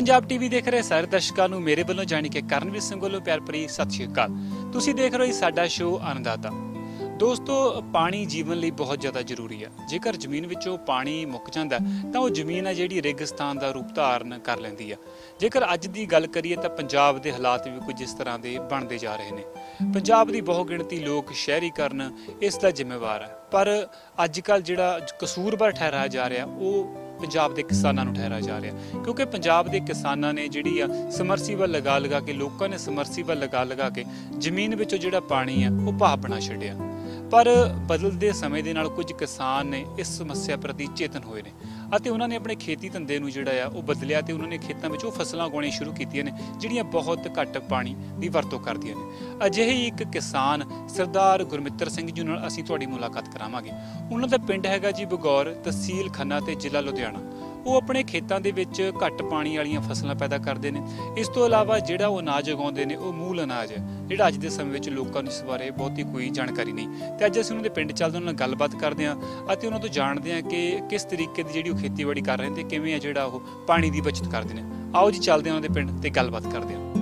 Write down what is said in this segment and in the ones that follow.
Punjab TV देख रहे सारे दर्शकों को मेरे वालों जानी कि करनवीर सिंह वालों प्यार भरी सत श्री अकाल। तुसीं देख रहे हो साडा शो अन्नदाता। दोस्तों, पानी जीवन लिए बहुत ज़्यादा जरूरी है। जेकर जमीन विचों पानी मुक जाता तो वह जमीन है जिहड़ी रेगिस्तान का रूप धारण कर लैंदी है। जेकर अज की गल करिए तो पंजाब के हालात भी कुछ इस तरह के बनते जा रहे हैं। पंजाब की बहु गिणती लोग शहरीकरण इसका जिम्मेवार है, पर अजकल जिहड़ा कसूरवार ठहराया जा रहा वो पंजाब के किसानों को ठहराया जा रहा, क्योंकि पंजाब के किसानों ने जिहड़ी समरसीबल लगा के लोगों ने समरसीबल लगा के जमीन विचों जिहड़ा पानी है वो भाप बना छड्डिया। पर बदलते समय के नाल कुछ किसान ने इस समस्या प्रति चेतन होए ने ਅਤੇ ਉਹਨਾਂ ਨੇ ਆਪਣੇ ਖੇਤੀ ਧੰਦੇ ਨੂੰ ਜਿਹੜਾ ਆ ਉਹ ਬਦਲਿਆ ਤੇ ਉਹਨਾਂ ਨੇ ਖੇਤਾਂ ਵਿੱਚ ਉਹ ਫਸਲਾਂ ਉਗਾਉਣੀਆਂ ਸ਼ੁਰੂ ਕੀਤੀਆਂ ਨੇ ਜਿਹੜੀਆਂ ਬਹੁਤ ਘੱਟ ਪਾਣੀ ਦੀ ਵਰਤੋਂ ਕਰਦੀਆਂ ਨੇ। ਅਜਿਹੇ ਹੀ ਇੱਕ ਕਿਸਾਨ ਸਰਦਾਰ ਗੁਰਮਿੱਤਰ ਸਿੰਘ ਜੀ ਨਾਲ ਅਸੀਂ ਤੁਹਾਡੀ ਮੁਲਾਕਾਤ ਕਰਾਵਾਂਗੇ। ਉਹਨਾਂ ਦਾ ਪਿੰਡ ਹੈਗਾ ਜੀ ਬਗੌਰ, ਤਹਿਸੀਲ ਖੰਨਾ ਤੇ ਜ਼ਿਲ੍ਹਾ ਲੁਧਿਆਣਾ। ਉਹ ਆਪਣੇ ਖੇਤਾਂ ਦੇ ਵਿੱਚ ਘੱਟ ਪਾਣੀ ਵਾਲੀਆਂ ਫਸਲਾਂ ਪੈਦਾ ਕਰਦੇ ਨੇ। ਇਸ ਤੋਂ ਇਲਾਵਾ ਜਿਹੜਾ ਉਹ ਅਨਾਜ ਉਗਾਉਂਦੇ ਨੇ ਉਹ ਮੂਲ ਅਨਾਜ ਹੈ ਜਿਹੜਾ ਅੱਜ ਦੇ ਸਮੇਂ ਵਿੱਚ ਲੋਕਾਂ ਨੂੰ ਇਸ ਬਾਰੇ ਬਹੁਤੀ ਕੋਈ ਜਾਣਕਾਰੀ ਨਹੀਂ। ਤੇ ਅੱਜ ਅਸੀਂ ਉਹਨਾਂ ਦੇ ਪਿੰਡ ਚੱਲਦੇ ਉਹਨਾਂ ਨਾਲ ਗੱਲਬਾਤ ਕਰਦੇ ਹਾਂ ਅਤੇ ਉਹਨਾਂ ਤੋਂ ਜਾਣਦੇ ਹਾਂ ਕਿ ਕਿਸ ਤਰੀਕੇ ਦੀ ਜਿਹੜੀ ਉਹ ਖੇਤੀਬਾੜੀ ਕਰ ਰਹੇ ਨੇ ਤੇ ਕਿਵੇਂ ਆ ਜਿਹੜਾ ਉਹ ਪਾਣੀ ਦੀ ਬਚਤ ਕਰਦੇ ਨੇ। ਆਓ ਜੀ ਚੱਲਦੇ ਹਾਂ ਉਹਨਾਂ ਦੇ ਪਿੰਡ ਤੇ ਗੱਲਬਾਤ ਕਰਦੇ ਹਾਂ।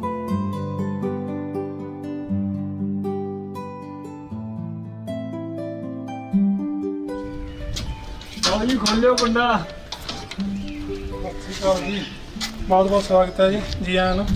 ਆਓ ਜੀ, ਖੋਲਿਓ ਕੁੰਡਾ। जी बहुत बहुत स्वागत है जी आया ना।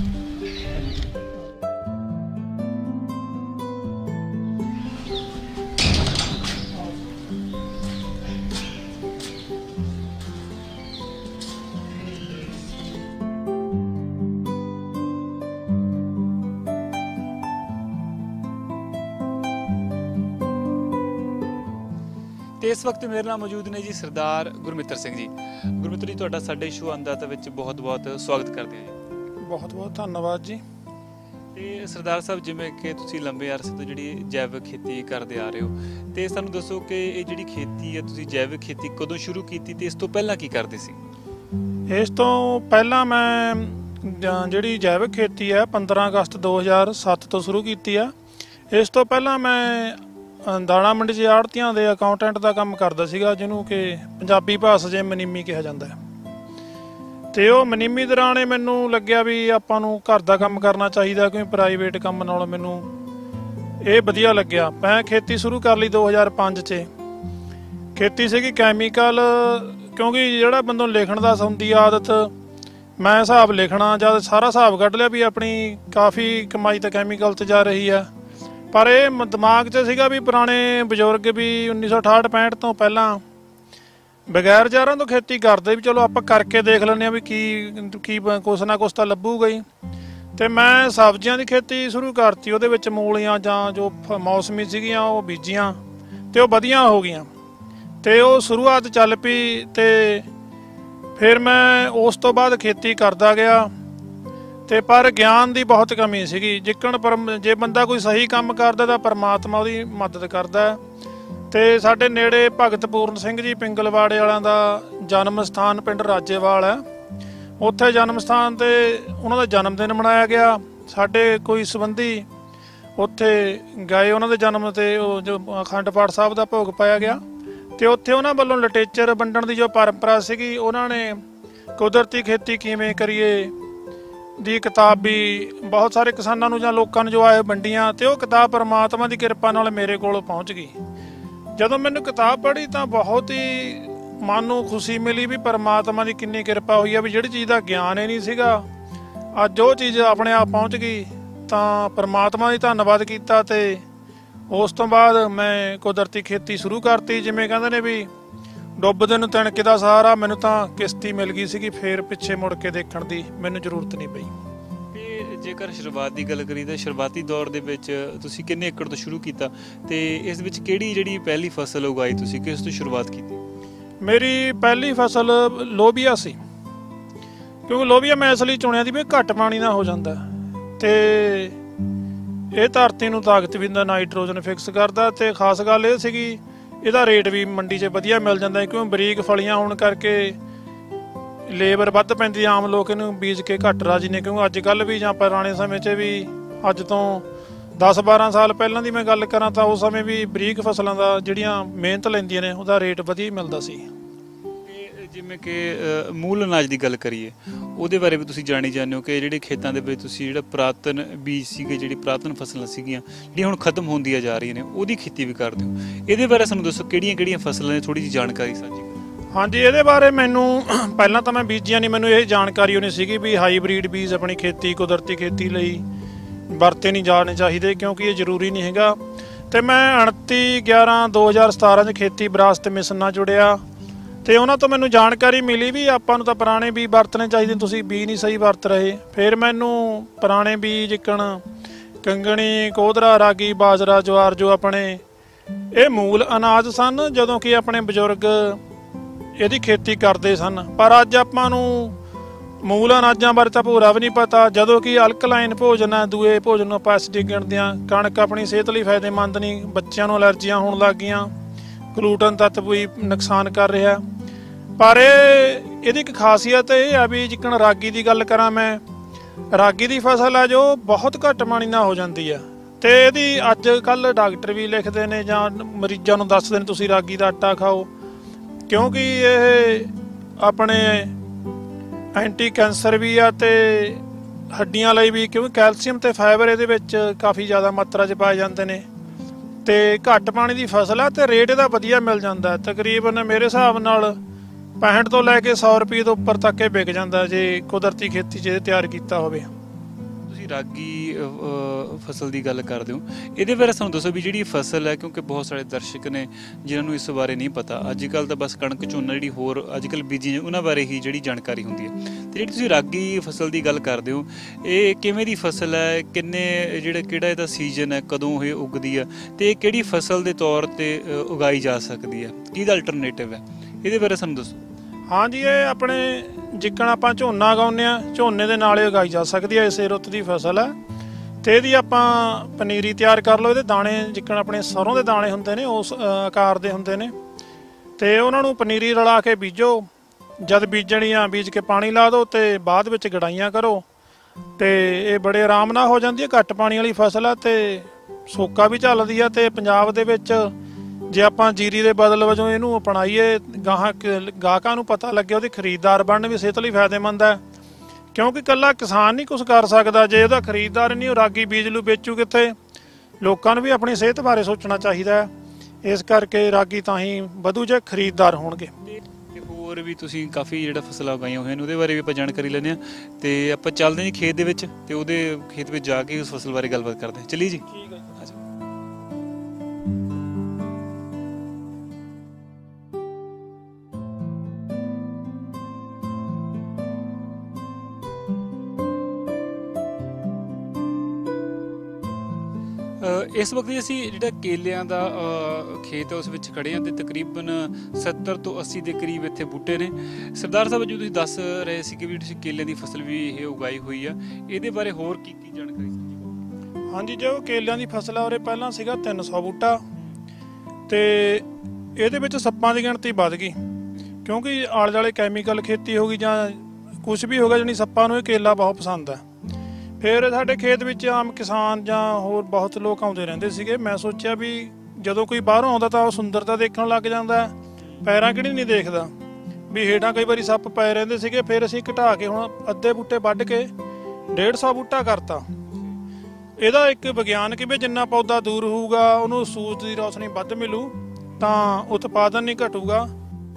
ਤੇ ਇਸ ਵਕਤ ਮੇਰੇ ਨਾਲ ਮੌਜੂਦ ਨੇ ਜੀ ਸਰਦਾਰ ਗੁਰਮਿੱਤਰ ਸਿੰਘ ਜੀ। ਗੁਰਮਿੱਤਰ ਜੀ, ਤੁਹਾਡਾ ਸਾਡੇ ਸ਼ੋ ਅੰਨਦਾਤਾ ਵਿੱਚ ਬਹੁਤ ਬਹੁਤ ਸਵਾਗਤ ਕਰਦੇ ਹਾਂ ਜੀ। ਬਹੁਤ ਬਹੁਤ ਧੰਨਵਾਦ ਜੀ। ਤੇ ਸਰਦਾਰ ਸਾਹਿਬ, ਜਿਵੇਂ ਕਿ ਤੁਸੀਂ ਲੰਬੇ ਅਰਸੇ ਤੋਂ ਜਿਹੜੀ ਜੈਵਿਕ ਖੇਤੀ ਕਰਦੇ ਆ ਰਹੇ ਹੋ, ਤੇ ਸਾਨੂੰ ਦੱਸੋ ਕਿ ਇਹ ਜਿਹੜੀ ਖੇਤੀ ਹੈ ਤੁਸੀਂ ਜੈਵਿਕ ਖੇਤੀ ਕਦੋਂ ਸ਼ੁਰੂ ਕੀਤੀ ਤੇ ਇਸ ਤੋਂ ਪਹਿਲਾਂ ਕੀ ਕਰਦੇ ਸੀ? ਇਸ ਤੋਂ ਪਹਿਲਾਂ ਮੈਂ ਜਿਹੜੀ ਜੈਵਿਕ ਖੇਤੀ ਹੈ 15 ਅਗਸਤ 2007 ਤੋਂ ਸ਼ੁਰੂ ਕੀਤੀ ਆ। ਇਸ ਤੋਂ ਪਹਿਲਾਂ ਮੈਂ ਦਾਣਾ ਮੰਡੀ 'ਚ ਆੜ੍ਹਤੀਆਂ ਦੇ ਅਕਾਊਂਟੈਂਟ ਦਾ ਕੰਮ ਕਰਦਾ ਸੀਗਾ, ਜਿਹਨੂੰ ਕਿ ਪੰਜਾਬੀ ਭਾਸ਼ਾ 'ਚ ਮਨੀਮੀ ਕਿਹਾ ਜਾਂਦਾ ਹੈ। ਅਤੇ ਉਹ ਮਨੀਮੀ ਦੌਰਾਨ ਇਹ ਮੈਨੂੰ ਲੱਗਿਆ ਵੀ ਆਪਾਂ ਨੂੰ ਘਰ ਦਾ ਕੰਮ ਕਰਨਾ ਚਾਹੀਦਾ, ਕਿਉਂਕਿ ਪ੍ਰਾਈਵੇਟ ਕੰਮ ਨਾਲੋਂ ਮੈਨੂੰ ਇਹ ਵਧੀਆ ਲੱਗਿਆ। ਮੈਂ ਖੇਤੀ ਸ਼ੁਰੂ ਕਰ ਲਈ 2005 'ਚ। ਖੇਤੀ ਸੀਗੀ ਕੈਮੀਕਲ, ਕਿਉਂਕਿ ਜਿਹੜਾ ਬੰਦਾ ਨੂੰ ਲਿਖਣ ਦਾ ਹੁੰਦੀ ਆਦਤ, ਮੈਂ ਹਿਸਾਬ ਲਿਖਣਾ ਜਦ ਸਾਰਾ ਹਿਸਾਬ ਕੱਢ ਲਿਆ ਵੀ ਆਪਣੀ ਕਾਫੀ ਕਮਾਈ ਤਾਂ ਕੈਮੀਕਲ 'ਚ ਜਾ ਰਹੀ ਆ। ਪਰ ਇਹ ਦਿਮਾਗ 'ਚ ਸੀਗਾ ਵੀ ਪੁਰਾਣੇ ਬਜ਼ੁਰਗ ਵੀ 1968-65 ਤੋਂ ਪਹਿਲਾਂ ਬਗੈਰ ਜ਼ਾਰਾਂ ਤੋਂ ਖੇਤੀ ਕਰਦੇ, ਵੀ ਚਲੋ ਆਪਾਂ ਕਰਕੇ ਦੇਖ ਲੈਂਦੇ ਹਾਂ ਵੀ ਕੀ ਕੁਛ ਨਾ ਕੁਛ ਤਾਂ ਲੱਭੂਗਾ ਹੀ। ਅਤੇ ਮੈਂ ਸਬਜ਼ੀਆਂ ਦੀ ਖੇਤੀ ਸ਼ੁਰੂ ਕਰਤੀ। ਉਹਦੇ ਵਿੱਚ ਮੂਲੀਆਂ ਜਾਂ ਜੋ ਮੌਸਮੀ ਸੀਗੀਆਂ ਉਹ ਬੀਜੀਆਂ ਅਤੇ ਉਹ ਵਧੀਆ ਹੋ ਗਈਆਂ ਅਤੇ ਉਹ ਸ਼ੁਰੂਆਤ ਚੱਲ ਪਈ। ਅਤੇ ਫਿਰ ਮੈਂ ਉਸ ਤੋਂ ਬਾਅਦ ਖੇਤੀ ਕਰਦਾ ਗਿਆ। ਅਤੇ ਪਰ ਗਿਆਨ ਦੀ ਬਹੁਤ ਕਮੀ ਸੀਗੀ। ਜੇ ਬੰਦਾ ਕੋਈ ਸਹੀ ਕੰਮ ਕਰਦਾ ਤਾਂ ਪਰਮਾਤਮਾ ਉਹਦੀ ਮਦਦ ਕਰਦਾ। ਅਤੇ ਸਾਡੇ ਨੇੜੇ ਭਗਤ ਪੂਰਨ ਸਿੰਘ ਜੀ ਪਿੰਗਲਵਾੜੇ ਵਾਲਿਆਂ ਦਾ ਜਨਮ ਸਥਾਨ ਪਿੰਡ ਰਾਜੇਵਾਲ ਹੈ। ਉੱਥੇ ਜਨਮ ਸਥਾਨ 'ਤੇ ਉਹਨਾਂ ਦਾ ਜਨਮ ਦਿਨ ਮਨਾਇਆ ਗਿਆ। ਸਾਡੇ ਕੋਈ ਸੰਬੰਧੀ ਉੱਥੇ ਗਏ, ਉਹਨਾਂ ਦੇ ਜਨਮ 'ਤੇ ਉਹ ਜੋ ਅਖੰਡ ਪਾਠ ਸਾਹਿਬ ਦਾ ਭੋਗ ਪਾਇਆ ਗਿਆ। ਅਤੇ ਉੱਥੇ ਉਹਨਾਂ ਵੱਲੋਂ ਲਿਟਰੇਚਰ ਵੰਡਣ ਦੀ ਜੋ ਪਰੰਪਰਾ ਸੀਗੀ, ਉਹਨਾਂ ਨੇ ਕੁਦਰਤੀ ਖੇਤੀ ਕਿਵੇਂ ਕਰੀਏ ਦੀ ਕਿਤਾਬ ਵੀ ਬਹੁਤ ਸਾਰੇ ਕਿਸਾਨਾਂ ਨੂੰ ਜਾਂ ਲੋਕਾਂ ਨੂੰ ਜੋ ਆਏ ਵੰਡੀਆਂ। ਅਤੇ ਉਹ ਕਿਤਾਬ ਪਰਮਾਤਮਾ ਦੀ ਕਿਰਪਾ ਨਾਲ ਮੇਰੇ ਕੋਲ ਪਹੁੰਚ ਗਈ। ਜਦੋਂ ਮੈਨੂੰ ਕਿਤਾਬ ਪੜ੍ਹੀ ਤਾਂ ਬਹੁਤ ਹੀ ਮਨ ਨੂੰ ਖੁਸ਼ੀ ਮਿਲੀ ਵੀ ਪਰਮਾਤਮਾ ਦੀ ਕਿੰਨੀ ਕਿਰਪਾ ਹੋਈ ਆ ਵੀ ਜਿਹੜੀ ਚੀਜ਼ ਦਾ ਗਿਆਨ ਹੀ ਨਹੀਂ ਸੀਗਾ, ਅੱਜ ਉਹ ਚੀਜ਼ ਆਪਣੇ ਆਪ ਪਹੁੰਚ ਗਈ। ਤਾਂ ਪਰਮਾਤਮਾ ਦੀ ਧੰਨਵਾਦ ਕੀਤਾ। ਅਤੇ ਉਸ ਤੋਂ ਬਾਅਦ ਮੈਂ ਕੁਦਰਤੀ ਖੇਤੀ ਸ਼ੁਰੂ ਕਰਤੀ। ਜਿਵੇਂ ਕਹਿੰਦੇ ਨੇ ਵੀ ਡੁੱਬਦੇ ਨੂੰ ਤਿਣਕੇ ਦਾ ਸਹਾਰਾ, ਮੈਨੂੰ ਤਾਂ ਕਿਸ਼ਤੀ ਮਿਲ ਗਈ ਸੀਗੀ, ਫਿਰ ਪਿੱਛੇ ਮੁੜ ਕੇ ਦੇਖਣ ਦੀ ਮੈਨੂੰ ਜ਼ਰੂਰਤ ਨਹੀਂ ਪਈ। ਤੇ ਜੇਕਰ ਸ਼ੁਰੂਆਤ ਦੀ ਗੱਲ ਕਰੀਏ ਤਾਂ ਸ਼ੁਰੂਆਤੀ ਦੌਰ ਦੇ ਵਿੱਚ ਤੁਸੀਂ ਕਿੰਨੇ ਏਕੜ ਤੋਂ ਸ਼ੁਰੂ ਕੀਤਾ ਤੇ ਇਸ ਵਿੱਚ ਕਿਹੜੀ ਜਿਹੜੀ ਪਹਿਲੀ ਫਸਲ ਉਗਾਈ, ਤੁਸੀਂ ਕਿਸ ਤੋਂ ਸ਼ੁਰੂਆਤ ਕੀਤੀ? ਮੇਰੀ ਪਹਿਲੀ ਫਸਲ ਲੋਬੀਆ ਸੀ, ਕਿਉਂਕਿ ਲੋਬੀਆ ਮੈਂ ਇਸ ਲਈ ਚੁਣਿਆ ਸੀ ਵੀ ਘੱਟ ਪਾਣੀ ਨਾਲ ਹੋ ਜਾਂਦਾ ਅਤੇ ਇਹ ਧਰਤੀ ਨੂੰ ਤਾਕਤ ਵੀ ਦਿੰਦਾ, ਨਾਈਟ੍ਰੋਜਨ ਫਿਕਸ ਕਰਦਾ। ਅਤੇ ਖਾਸ ਗੱਲ ਇਹ ਸੀਗੀ ਇਹਦਾ ਰੇਟ ਵੀ ਮੰਡੀ 'ਚ ਵਧੀਆ ਮਿਲ ਜਾਂਦਾ, ਕਿਉਂਕਿ ਬਰੀਕ ਫਲੀਆਂ ਹੋਣ ਕਰਕੇ ਲੇਬਰ ਵੱਧ ਪੈਂਦੀ। ਆਮ ਲੋਕ ਇਹਨੂੰ ਬੀਜ ਕੇ ਘੱਟ ਰਾਜੀ ਨੇ, ਕਿਉਂਕਿ ਅੱਜ ਕੱਲ੍ਹ ਵੀ ਜਾਂ ਪੁਰਾਣੇ ਸਮੇਂ 'ਚ ਵੀ, ਅੱਜ ਤੋਂ 10-12 ਸਾਲ ਪਹਿਲਾਂ ਦੀ ਮੈਂ ਗੱਲ ਕਰਾਂ ਤਾਂ ਉਸ ਸਮੇਂ ਵੀ ਬਰੀਕ ਫਸਲਾਂ ਦਾ ਜਿਹੜੀਆਂ ਮਿਹਨਤ ਲੈਂਦੀਆਂ ਨੇ ਉਹਦਾ ਰੇਟ ਵਧੀਆ ਮਿਲਦਾ ਸੀ। ਜਿਵੇਂ ਕਿ ਮੂਲ ਅਨਾਜ ਦੀ ਗੱਲ ਕਰੀਏ ਉਹਦੇ ਬਾਰੇ ਵੀ ਤੁਸੀਂ ਜਾਣੀ ਜਾਂਦੇ ਹੋ ਕਿ ਜਿਹੜੇ ਖੇਤਾਂ ਦੇ ਵਿੱਚ ਤੁਸੀਂ ਜਿਹੜਾ ਪੁਰਾਤਨ ਬੀਜ ਸੀਗੇ, ਜਿਹੜੀ ਪੁਰਾਤਨ ਫਸਲਾਂ ਸੀਗੀਆਂ ਜਿਹੜੀਆਂ ਹੁਣ ਖਤਮ ਹੁੰਦੀਆਂ ਜਾ ਰਹੀਆਂ ਨੇ, ਉਹਦੀ ਖੇਤੀ ਵੀ ਕਰਦੇ ਹੋ। ਇਹਦੇ ਬਾਰੇ ਸਾਨੂੰ ਦੱਸੋ ਕਿਹੜੀਆਂ ਫਸਲਾਂ ਨੇ, ਥੋੜੀ ਜਿਹੀ ਜਾਣਕਾਰੀ ਸਾਂਝੀ ਕਰੋ। ਹਾਂਜੀ, ਇਹਦੇ ਬਾਰੇ ਮੈਨੂੰ ਪਹਿਲਾਂ ਤਾਂ ਮੈਂ ਬੀਜਿਆ ਨਹੀਂ, ਮੈਨੂੰ ਇਹ ਜਾਣਕਾਰੀ ਹੋਣੀ ਸੀਗੀ ਵੀ ਹਾਈਬ੍ਰਿਡ ਬੀਜ ਆਪਣੀ ਖੇਤੀ, ਕੁਦਰਤੀ ਖੇਤੀ ਲਈ ਵਰਤੇ ਨਹੀਂ ਜਾਣੇ ਚਾਹੀਦੇ ਕਿਉਂਕਿ ਇਹ ਜ਼ਰੂਰੀ ਨਹੀਂ ਹੈਗਾ। ਤੇ ਮੈਂ 29/11/2017 'ਚ ਖੇਤੀ ਵਿਰਾਸਤ ਮਿਸ਼ਨ ਨਾਲ ਜੁੜਿਆ ਤੇ ਉਹਨਾਂ ਤੋਂ ਮੈਨੂੰ ਜਾਣਕਾਰੀ ਮਿਲੀ ਵੀ ਆਪਾਂ ਨੂੰ ਤਾਂ ਪੁਰਾਣੇ ਬੀਜ ਵਰਤਣੇ ਚਾਹੀਦੇ, ਤੁਸੀਂ ਬੀਜ ਨਹੀਂ ਸਹੀ ਵਰਤ ਰਹੇ। ਫਿਰ ਮੈਨੂੰ ਪੁਰਾਣੇ ਬੀਜ ਜਿੱਕਣ ਕੰਗਣੀ, ਕੋਧਰਾ, ਰਾਗੀ, ਬਾਜਰਾ, ਜਵਾਰ ਜੋ ਆਪਣੇ ਇਹ ਮੂਲ ਅਨਾਜ ਸਨ ਜਦੋਂ ਕਿ ਆਪਣੇ ਬਜ਼ੁਰਗ ਇਹਦੀ ਖੇਤੀ ਕਰਦੇ ਸਨ। ਪਰ ਅੱਜ ਆਪਾਂ ਨੂੰ ਮੂਲ ਅਨਾਜਾਂ ਬਾਰੇ ਤਾਂ ਭੋਰਾ ਵੀ ਨਹੀਂ ਪਤਾ, ਜਦੋਂ ਕਿ ਅਲਕਲਾਈਨ ਭੋਜਨ ਹੈ, ਦੂਏ ਭੋਜਨ ਨੂੰ ਆਪਾਂ ਐਸਿਡਿਕ ਗਿਣਦੇ ਹਾਂ। ਕਣਕ ਆਪਣੀ ਸਿਹਤ ਲਈ ਫਾਇਦੇਮੰਦ ਨਹੀਂ, ਬੱਚਿਆਂ ਨੂੰ ਅਲਰਜੀਆਂ ਹੋਣ ਲੱਗ ਗਈਆਂ, ਗਲੂਟਨ ਤੱਤ ਵੀ ਨੁਕਸਾਨ ਕਰ ਰਿਹਾ। ਪਰ ਇਹਦੀ ਇੱਕ ਖਾਸੀਅਤ ਇਹ ਆ ਵੀ ਜਿੱਕਣ ਰਾਗੀ ਦੀ ਗੱਲ ਕਰਾਂ ਮੈਂ, ਰਾਗੀ ਦੀ ਫਸਲ ਹੈ ਜੋ ਬਹੁਤ ਘੱਟ ਪਾਣੀ ਨਾਲ ਹੋ ਜਾਂਦੀ ਆ ਤੇ ਇਹਦੀ ਅੱਜ ਕੱਲ੍ਹ ਡਾਕਟਰ ਵੀ ਲਿਖਦੇ ਨੇ ਜਾਂ ਮਰੀਜ਼ਾਂ ਨੂੰ ਦੱਸਦੇ ਨੇ ਤੁਸੀਂ ਰਾਗੀ ਦਾ ਆਟਾ ਖਾਓ ਕਿਉਂਕਿ ਇਹ ਆਪਣੇ ਐਂਟੀ ਕੈਂਸਰ ਵੀ ਆ ਤੇ ਹੱਡੀਆਂ ਲਈ ਵੀ, ਕਿਉਂਕਿ ਕੈਲਸ਼ੀਅਮ ਤੇ ਫਾਈਬਰ ਇਹਦੇ ਵਿੱਚ ਕਾਫੀ ਜ਼ਿਆਦਾ ਮਾਤਰਾ 'ਚ ਪਾਏ ਜਾਂਦੇ ਨੇ ਤੇ ਘੱਟ ਪਾਣੀ ਦੀ ਫਸਲ ਆ ਤੇ ਰੇਟ ਇਹਦਾ ਵਧੀਆ ਮਿਲ ਜਾਂਦਾ। ਤਕਰੀਬਨ ਮੇਰੇ ਹਿਸਾਬ ਨਾਲ 65 ਤੋਂ ਲੈ ਕੇ 100 ਰੁਪਏ ਤੋਂ ਉੱਪਰ ਤੱਕ ਇਹ ਵਿਕ ਜਾਂਦਾ ਜੇ ਕੁਦਰਤੀ ਖੇਤੀ 'ਚ ਇਹ ਤਿਆਰ ਕੀਤਾ ਹੋਵੇ। ਤੁਸੀਂ ਰਾਗੀ ਫਸਲ ਦੀ ਗੱਲ ਕਰਦੇ ਹੋ, ਇਹਦੇ ਬਾਰੇ ਸਾਨੂੰ ਦੱਸੋ ਵੀ ਜਿਹੜੀ ਫਸਲ ਹੈ, ਕਿਉਂਕਿ ਬਹੁਤ ਸਾਰੇ ਦਰਸ਼ਕ ਨੇ ਜਿਨ੍ਹਾਂ ਨੂੰ ਇਸ ਬਾਰੇ ਨਹੀਂ ਪਤਾ। ਅੱਜ ਕੱਲ੍ਹ ਤਾਂ ਬਸ ਕਣਕ, ਝੋਨਾ ਜਿਹੜੀ ਹੋਰ ਅੱਜ ਕੱਲ੍ਹ ਬੀਜੀ ਉਹਨਾਂ ਬਾਰੇ ਹੀ ਜਿਹੜੀ ਜਾਣਕਾਰੀ ਹੁੰਦੀ ਹੈ। ਅਤੇ ਜਿਹੜੀ ਤੁਸੀਂ ਰਾਗੀ ਫਸਲ ਦੀ ਗੱਲ ਕਰਦੇ ਹੋ, ਇਹ ਕਿਵੇਂ ਦੀ ਫਸਲ ਹੈ, ਕਿਹੜਾ ਇਹਦਾ ਸੀਜ਼ਨ ਹੈ, ਕਦੋਂ ਇਹ ਉੱਗਦੀ ਹੈ ਅਤੇ ਇਹ ਕਿਹੜੀ ਫਸਲ ਦੇ ਤੌਰ 'ਤੇ ਉਗਾਈ ਜਾ ਸਕਦੀ ਹੈ, ਕਿਹਦਾ ਅਲਟਰਨੇਟਿਵ ਹੈ, ਇਹਦੇ ਬਾਰੇ ਸਾਨੂੰ ਦੱਸੋ। ਹਾਂਜੀ, ਇਹ ਆਪਣੇ ਜਿੱਕਣ ਆਪਾਂ ਝੋਨਾ ਉਗਾਉਂਦੇ ਹਾਂ, ਝੋਨੇ ਦੇ ਨਾਲ ਉਗਾਈ ਜਾ ਸਕਦੀ ਹੈ, ਇਸੇ ਰੁੱਤ ਦੀ ਫਸਲ ਹੈ ਤੇ ਇਹਦੀ ਆਪਾਂ ਪਨੀਰੀ ਤਿਆਰ ਕਰ ਲਓ। ਇਹਦੇ ਦਾਣੇ ਜਿੱਕਣ ਆਪਣੇ ਸਰੋਂ ਦੇ ਦਾਣੇ ਹੁੰਦੇ ਨੇ ਉਸ ਆਕਾਰ ਦੇ ਹੁੰਦੇ ਨੇ ਤੇ ਉਹਨਾਂ ਨੂੰ ਪਨੀਰੀ ਰਲਾ ਕੇ ਬੀਜੋ। ਜਦ ਬੀਜਣੀਆਂ ਬੀਜ ਕੇ ਪਾਣੀ ਲਾ ਦਿਓ ਤੇ ਬਾਅਦ ਵਿੱਚ ਗਡਾਈਆਂ ਕਰੋ ਤੇ ਇਹ ਬੜੇ ਆਰਾਮ ਨਾਲ ਹੋ ਜਾਂਦੀ ਹੈ। ਘੱਟ ਪਾਣੀ ਵਾਲੀ ਫਸਲ ਆ ਤੇ ਸੋਕਾ ਵੀ ਝੱਲਦੀ ਆ ਤੇ ਪੰਜਾਬ ਦੇ ਵਿੱਚ ਜੇ ਆਪਾਂ ਜੀਰੀ ਦੇ ਬਦਲ ਵਜੋਂ ਇਹਨੂੰ ਅਪਣਾਈਏ, ਗਾਹਕਾਂ ਨੂੰ ਪਤਾ ਲੱਗੇ, ਉਹਦੇ ਖਰੀਦਦਾਰ ਬਣਨ ਵੀ ਸਿਹਤ ਲਈ ਫਾਇਦੇਮੰਦ ਹੈ ਕਿਉਂਕਿ ਇਕੱਲਾ ਕਿਸਾਨ ਨਹੀਂ ਕੁਝ ਕਰ ਸਕਦਾ ਜੇ ਉਹਦਾ ਖਰੀਦਦਾਰ ਨਹੀਂ, ਉਹ ਰਾਗੀ ਬੀਜ ਲੂ ਵੇਚੂ ਕਿੱਥੇ। ਲੋਕਾਂ ਨੂੰ ਵੀ ਆਪਣੀ ਸਿਹਤ ਬਾਰੇ ਸੋਚਣਾ ਚਾਹੀਦਾ ਹੈ, ਇਸ ਕਰਕੇ ਰਾਗੀ ਤਾਂ ਹੀ ਵਧੂ ਜੇ ਖਰੀਦਦਾਰ ਹੋਣਗੇ। ਹੋਰ ਵੀ ਤੁਸੀਂ ਕਾਫੀ ਜਿਹੜਾ ਫਸਲਾਂ ਉਗਾਈਆਂ ਹੋਈਆਂ ਨੇ ਉਹਦੇ ਬਾਰੇ ਵੀ ਆਪਾਂ ਜਾਣਕਾਰੀ ਲੈਂਦੇ ਹਾਂ ਤੇ ਆਪਾਂ ਚੱਲਦੇ ਹਾਂ ਜੀ ਖੇਤ ਦੇ ਵਿੱਚ ਤੇ ਉਹਦੇ ਖੇਤ ਵਿੱਚ ਜਾ ਕੇ ਉਸ ਫਸਲ ਬਾਰੇ ਗੱਲਬਾਤ ਕਰਦੇ ਹਾਂ। ਚਲਿਏ ਜੀ। ਠੀਕ ਹੈ। ਇਸ ਵਕਤ ਅਸੀਂ ਜਿਹੜਾ ਕੇਲਿਆਂ ਦਾ ਖੇਤ ਹੈ ਉਸ ਵਿੱਚ ਖੜੇ ਹਾਂ ਤੇ ਤਕਰੀਬਨ 70 ਤੋਂ 80 ਦੇ ਕਰੀਬ ਇੱਥੇ ਬੂਟੇ ਨੇ। ਸਰਦਾਰ ਸਾਹਿਬ ਜੀ ਤੁਸੀਂ ਦੱਸ ਰਹੇ ਸੀ ਕਿ ਵੀ ਤੁਸੀਂ ਕੇਲਿਆਂ ਦੀ ਫਸਲ ਵੀ ਇਹ ਉਗਾਈ ਹੋਈ ਆ, ਇਹਦੇ ਬਾਰੇ ਹੋਰ ਕੀ ਜਾਣਕਾਰੀ ਸਾਂਝੀ? ਹਾਂਜੀ, ਜੋ ਕੇਲਿਆਂ ਦੀ ਫਸਲ ਆ ਉਹਦੇ ਪਹਿਲਾਂ ਸੀਗਾ 300 ਬੂਟਾ ਤੇ ਇਹਦੇ ਵਿੱਚ ਸੱਪਾਂ ਦੀ ਗਿਣਤੀ ਵੱਧ ਗਈ ਕਿਉਂਕਿ ਆਲੇ ਦੁਆਲੇ ਕੈਮੀਕਲ ਖੇਤੀ ਹੋ ਗਈ ਜਾਂ ਕੁਝ ਵੀ ਹੋ ਗਿਆ, ਜਾਣੀ ਸੱਪਾਂ ਨੂੰ ਇਹ ਕੇਲਾ ਬਹੁਤ ਪਸੰਦ ਹੈ। ਫਿਰ ਸਾਡੇ ਖੇਤ ਵਿੱਚ ਆਮ ਕਿਸਾਨ ਜਾਂ ਹੋਰ ਬਹੁਤ ਲੋਕ ਆਉਂਦੇ ਰਹਿੰਦੇ ਸੀਗੇ। ਮੈਂ ਸੋਚਿਆ ਵੀ ਜਦੋਂ ਕੋਈ ਬਾਹਰੋਂ ਆਉਂਦਾ ਤਾਂ ਉਹ ਸੁੰਦਰਤਾ ਦੇਖਣ ਲੱਗ ਜਾਂਦਾ, ਪੈਰਾਂ ਕਿਹੜੀ ਨਹੀਂ ਦੇਖਦਾ ਵੀ ਹੇਠਾਂ ਕਈ ਵਾਰੀ ਸੱਪ ਪਏ ਰਹਿੰਦੇ ਸੀਗੇ। ਫਿਰ ਅਸੀਂ ਘਟਾ ਕੇ ਹੁਣ ਅੱਧੇ ਬੂਟੇ ਵੱਢ ਕੇ 150 ਬੂਟਾ ਕਰਤਾ। ਇਹਦਾ ਇੱਕ ਵਿਗਿਆਨ ਕਿ ਵੀ ਜਿੰਨਾ ਪੌਦਾ ਦੂਰ ਹੋਊਗਾ ਉਹਨੂੰ ਸੂਰਜ ਦੀ ਰੌਸ਼ਨੀ ਵੱਧ ਮਿਲੂ ਤਾਂ ਉਤਪਾਦਨ ਨਹੀਂ ਘਟੂਗਾ।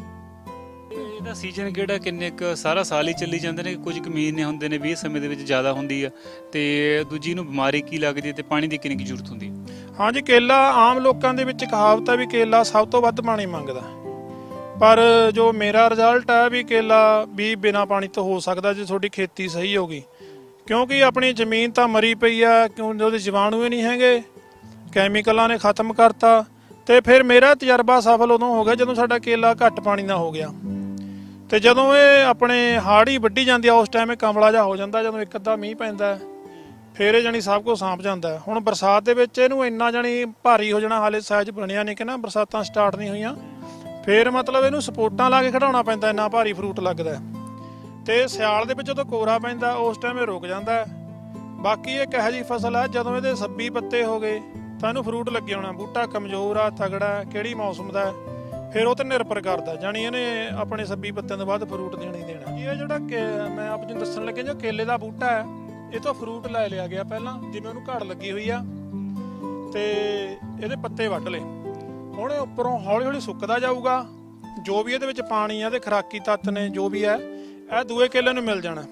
ਇਹਦਾ ਸੀਜ਼ਨ ਕਿਹੜਾ, ਕਿੰਨੇ ਕੁ ਸਾਰਾ ਸਾਲ ਹੀ ਚੱਲੀ ਜਾਂਦੇ ਨੇ, ਕੁਝ ਕੁ ਮਹੀਨੇ ਹੁੰਦੇ ਨੇ ਵੀ ਸਮੇਂ ਦੇ ਵਿੱਚ ਜ਼ਿਆਦਾ ਹੁੰਦੀ ਆ ਤੇ ਦੂਜੀ ਨੂੰ ਬਿਮਾਰੀ ਕੀ ਲੱਗਦੀ ਹੈ ਤੇ ਪਾਣੀ ਦੀ ਕਿੰਨੀ ਕੁ ਜ਼ਰੂਰਤ ਹੁੰਦੀ ਹੈ? ਹਾਂਜੀ, ਕੇਲਾ ਆਮ ਲੋਕਾਂ ਦੇ ਵਿੱਚ ਕਹਾਵਤ ਹੈ ਵੀ ਕੇਲਾ ਸਭ ਤੋਂ ਵੱਧ ਪਾਣੀ ਮੰਗਦਾ, ਪਰ ਜੋ ਮੇਰਾ ਰਿਜ਼ਲਟ ਹੈ ਵੀ ਕੇਲਾ ਵੀ ਬਿਨਾਂ ਪਾਣੀ ਤੋਂ ਹੋ ਸਕਦਾ ਜੇ ਤੁਹਾਡੀ ਖੇਤੀ ਸਹੀ ਹੋਗੀ ਕਿਉਂਕਿ ਆਪਣੀ ਜ਼ਮੀਨ ਤਾਂ ਮਰੀ ਪਈ ਆ, ਕਿਉਂਕਿ ਉਹਦੇ ਜੀਵਾਣੂ ਹੀ ਨਹੀਂ ਹੈਗੇ, ਕੈਮੀਕਲਾਂ ਨੇ ਖਤਮ ਕਰਤਾ। ਤੇ ਫਿਰ ਮੇਰਾ ਤਜਰਬਾ ਸਫਲ ਉਦੋਂ ਹੋ ਗਿਆ ਜਦੋਂ ਸਾਡਾ ਕੇਲਾ ਘੱਟ ਪਾਣੀ ਨਾਲ ਹੋ ਗਿਆ ਤੇ ਜਦੋਂ ਇਹ ਆਪਣੇ ਹਾੜੀ ਵੱਢੀ ਜਾਂਦੀ ਆ ਉਸ ਟਾਈਮ ਇਹ ਕਮਲਾ ਜਿਹਾ ਹੋ ਜਾਂਦਾ। ਜਦੋਂ ਇੱਕ ਅੱਧਾ ਮੀਂਹ ਪੈਂਦਾ ਫਿਰ ਇਹ ਜਾਣੀ ਸਭ ਕੁਝ ਸਾਂਭ ਜਾਂਦਾ। ਹੁਣ ਬਰਸਾਤ ਦੇ ਵਿੱਚ ਇਹਨੂੰ ਇੰਨਾ ਜਾਣੀ ਭਾਰੀ ਹੋ ਜਾਣਾ, ਹਾਲੇ ਸਾਈਜ਼ ਬਣਿਆ ਨਹੀਂ ਕਿ ਨਾ, ਬਰਸਾਤਾਂ ਸਟਾਰਟ ਨਹੀਂ ਹੋਈਆਂ, ਫਿਰ ਮਤਲਬ ਇਹਨੂੰ ਸਪੋਰਟਾਂ ਲਾ ਕੇ ਖਿਡਾਉਣਾ ਪੈਂਦਾ, ਇੰਨਾ ਭਾਰੀ ਫਰੂਟ ਲੱਗਦਾ। ਤੇ ਸਿਆਲ ਦੇ ਵਿੱਚ ਜਦੋਂ ਕੋਰਾ ਪੈਂਦਾ ਉਸ ਟਾਈਮ ਇਹ ਰੁਕ ਜਾਂਦਾ। ਬਾਕੀ ਇਹ ਕਿਹੋ ਜਿਹੀ ਫਸਲ ਹੈ ਜਦੋਂ ਇਹਦੇ 26 ਪੱਤੇ ਹੋ ਗਏ ਤਾਂ ਇਹਨੂੰ ਫਰੂਟ ਲੱਗੇ ਹੋਣਾ। ਬੂਟਾ ਕਮਜ਼ੋਰ ਆ, ਤਗੜਾ, ਕਿਹੜੀ ਮੌਸਮ ਦਾ ਫਿਰ ਉਹ ਤੇ ਨਿਰਭਰ ਕਰਦਾ, ਜਾਣੀ ਇਹਨੇ ਆਪਣੇ 26 ਪੱਤਿਆਂ ਤੋਂ ਬਾਅਦ ਫਰੂਟ ਦੇਣਾ ਹੀ ਦੇਣਾ। ਇਹ ਜਿਹੜਾ ਮੈਂ ਆਪ ਜੀ ਦੱਸਣ ਲੱਗਿਆ, ਜੋ ਕੇਲੇ ਦਾ ਬੂਟਾ ਹੈ, ਇਹ ਤੋਂ ਫਰੂਟ ਲੈ ਲਿਆ ਗਿਆ ਪਹਿਲਾਂ, ਜਿਵੇਂ ਉਹਨੂੰ ਘੜ ਲੱਗੀ ਹੋਈ ਆ, ਤੇ ਇਹਦੇ ਪੱਤੇ ਵੱਢ ਲਏ। ਹੁਣ ਇਹ ਉੱਪਰੋਂ ਹੌਲੀ ਹੌਲੀ ਸੁੱਕਦਾ ਜਾਊਗਾ, ਜੋ ਵੀ ਇਹਦੇ ਵਿੱਚ ਪਾਣੀ ਆ ਤੇ ਖੁਰਾਕੀ ਤੱਤ ਨੇ ਜੋ ਵੀ ਹੈ, ਇਹ ਦੂਏ ਕੇਲੇ ਨੂੰ ਮਿਲ ਜਾਣਾ।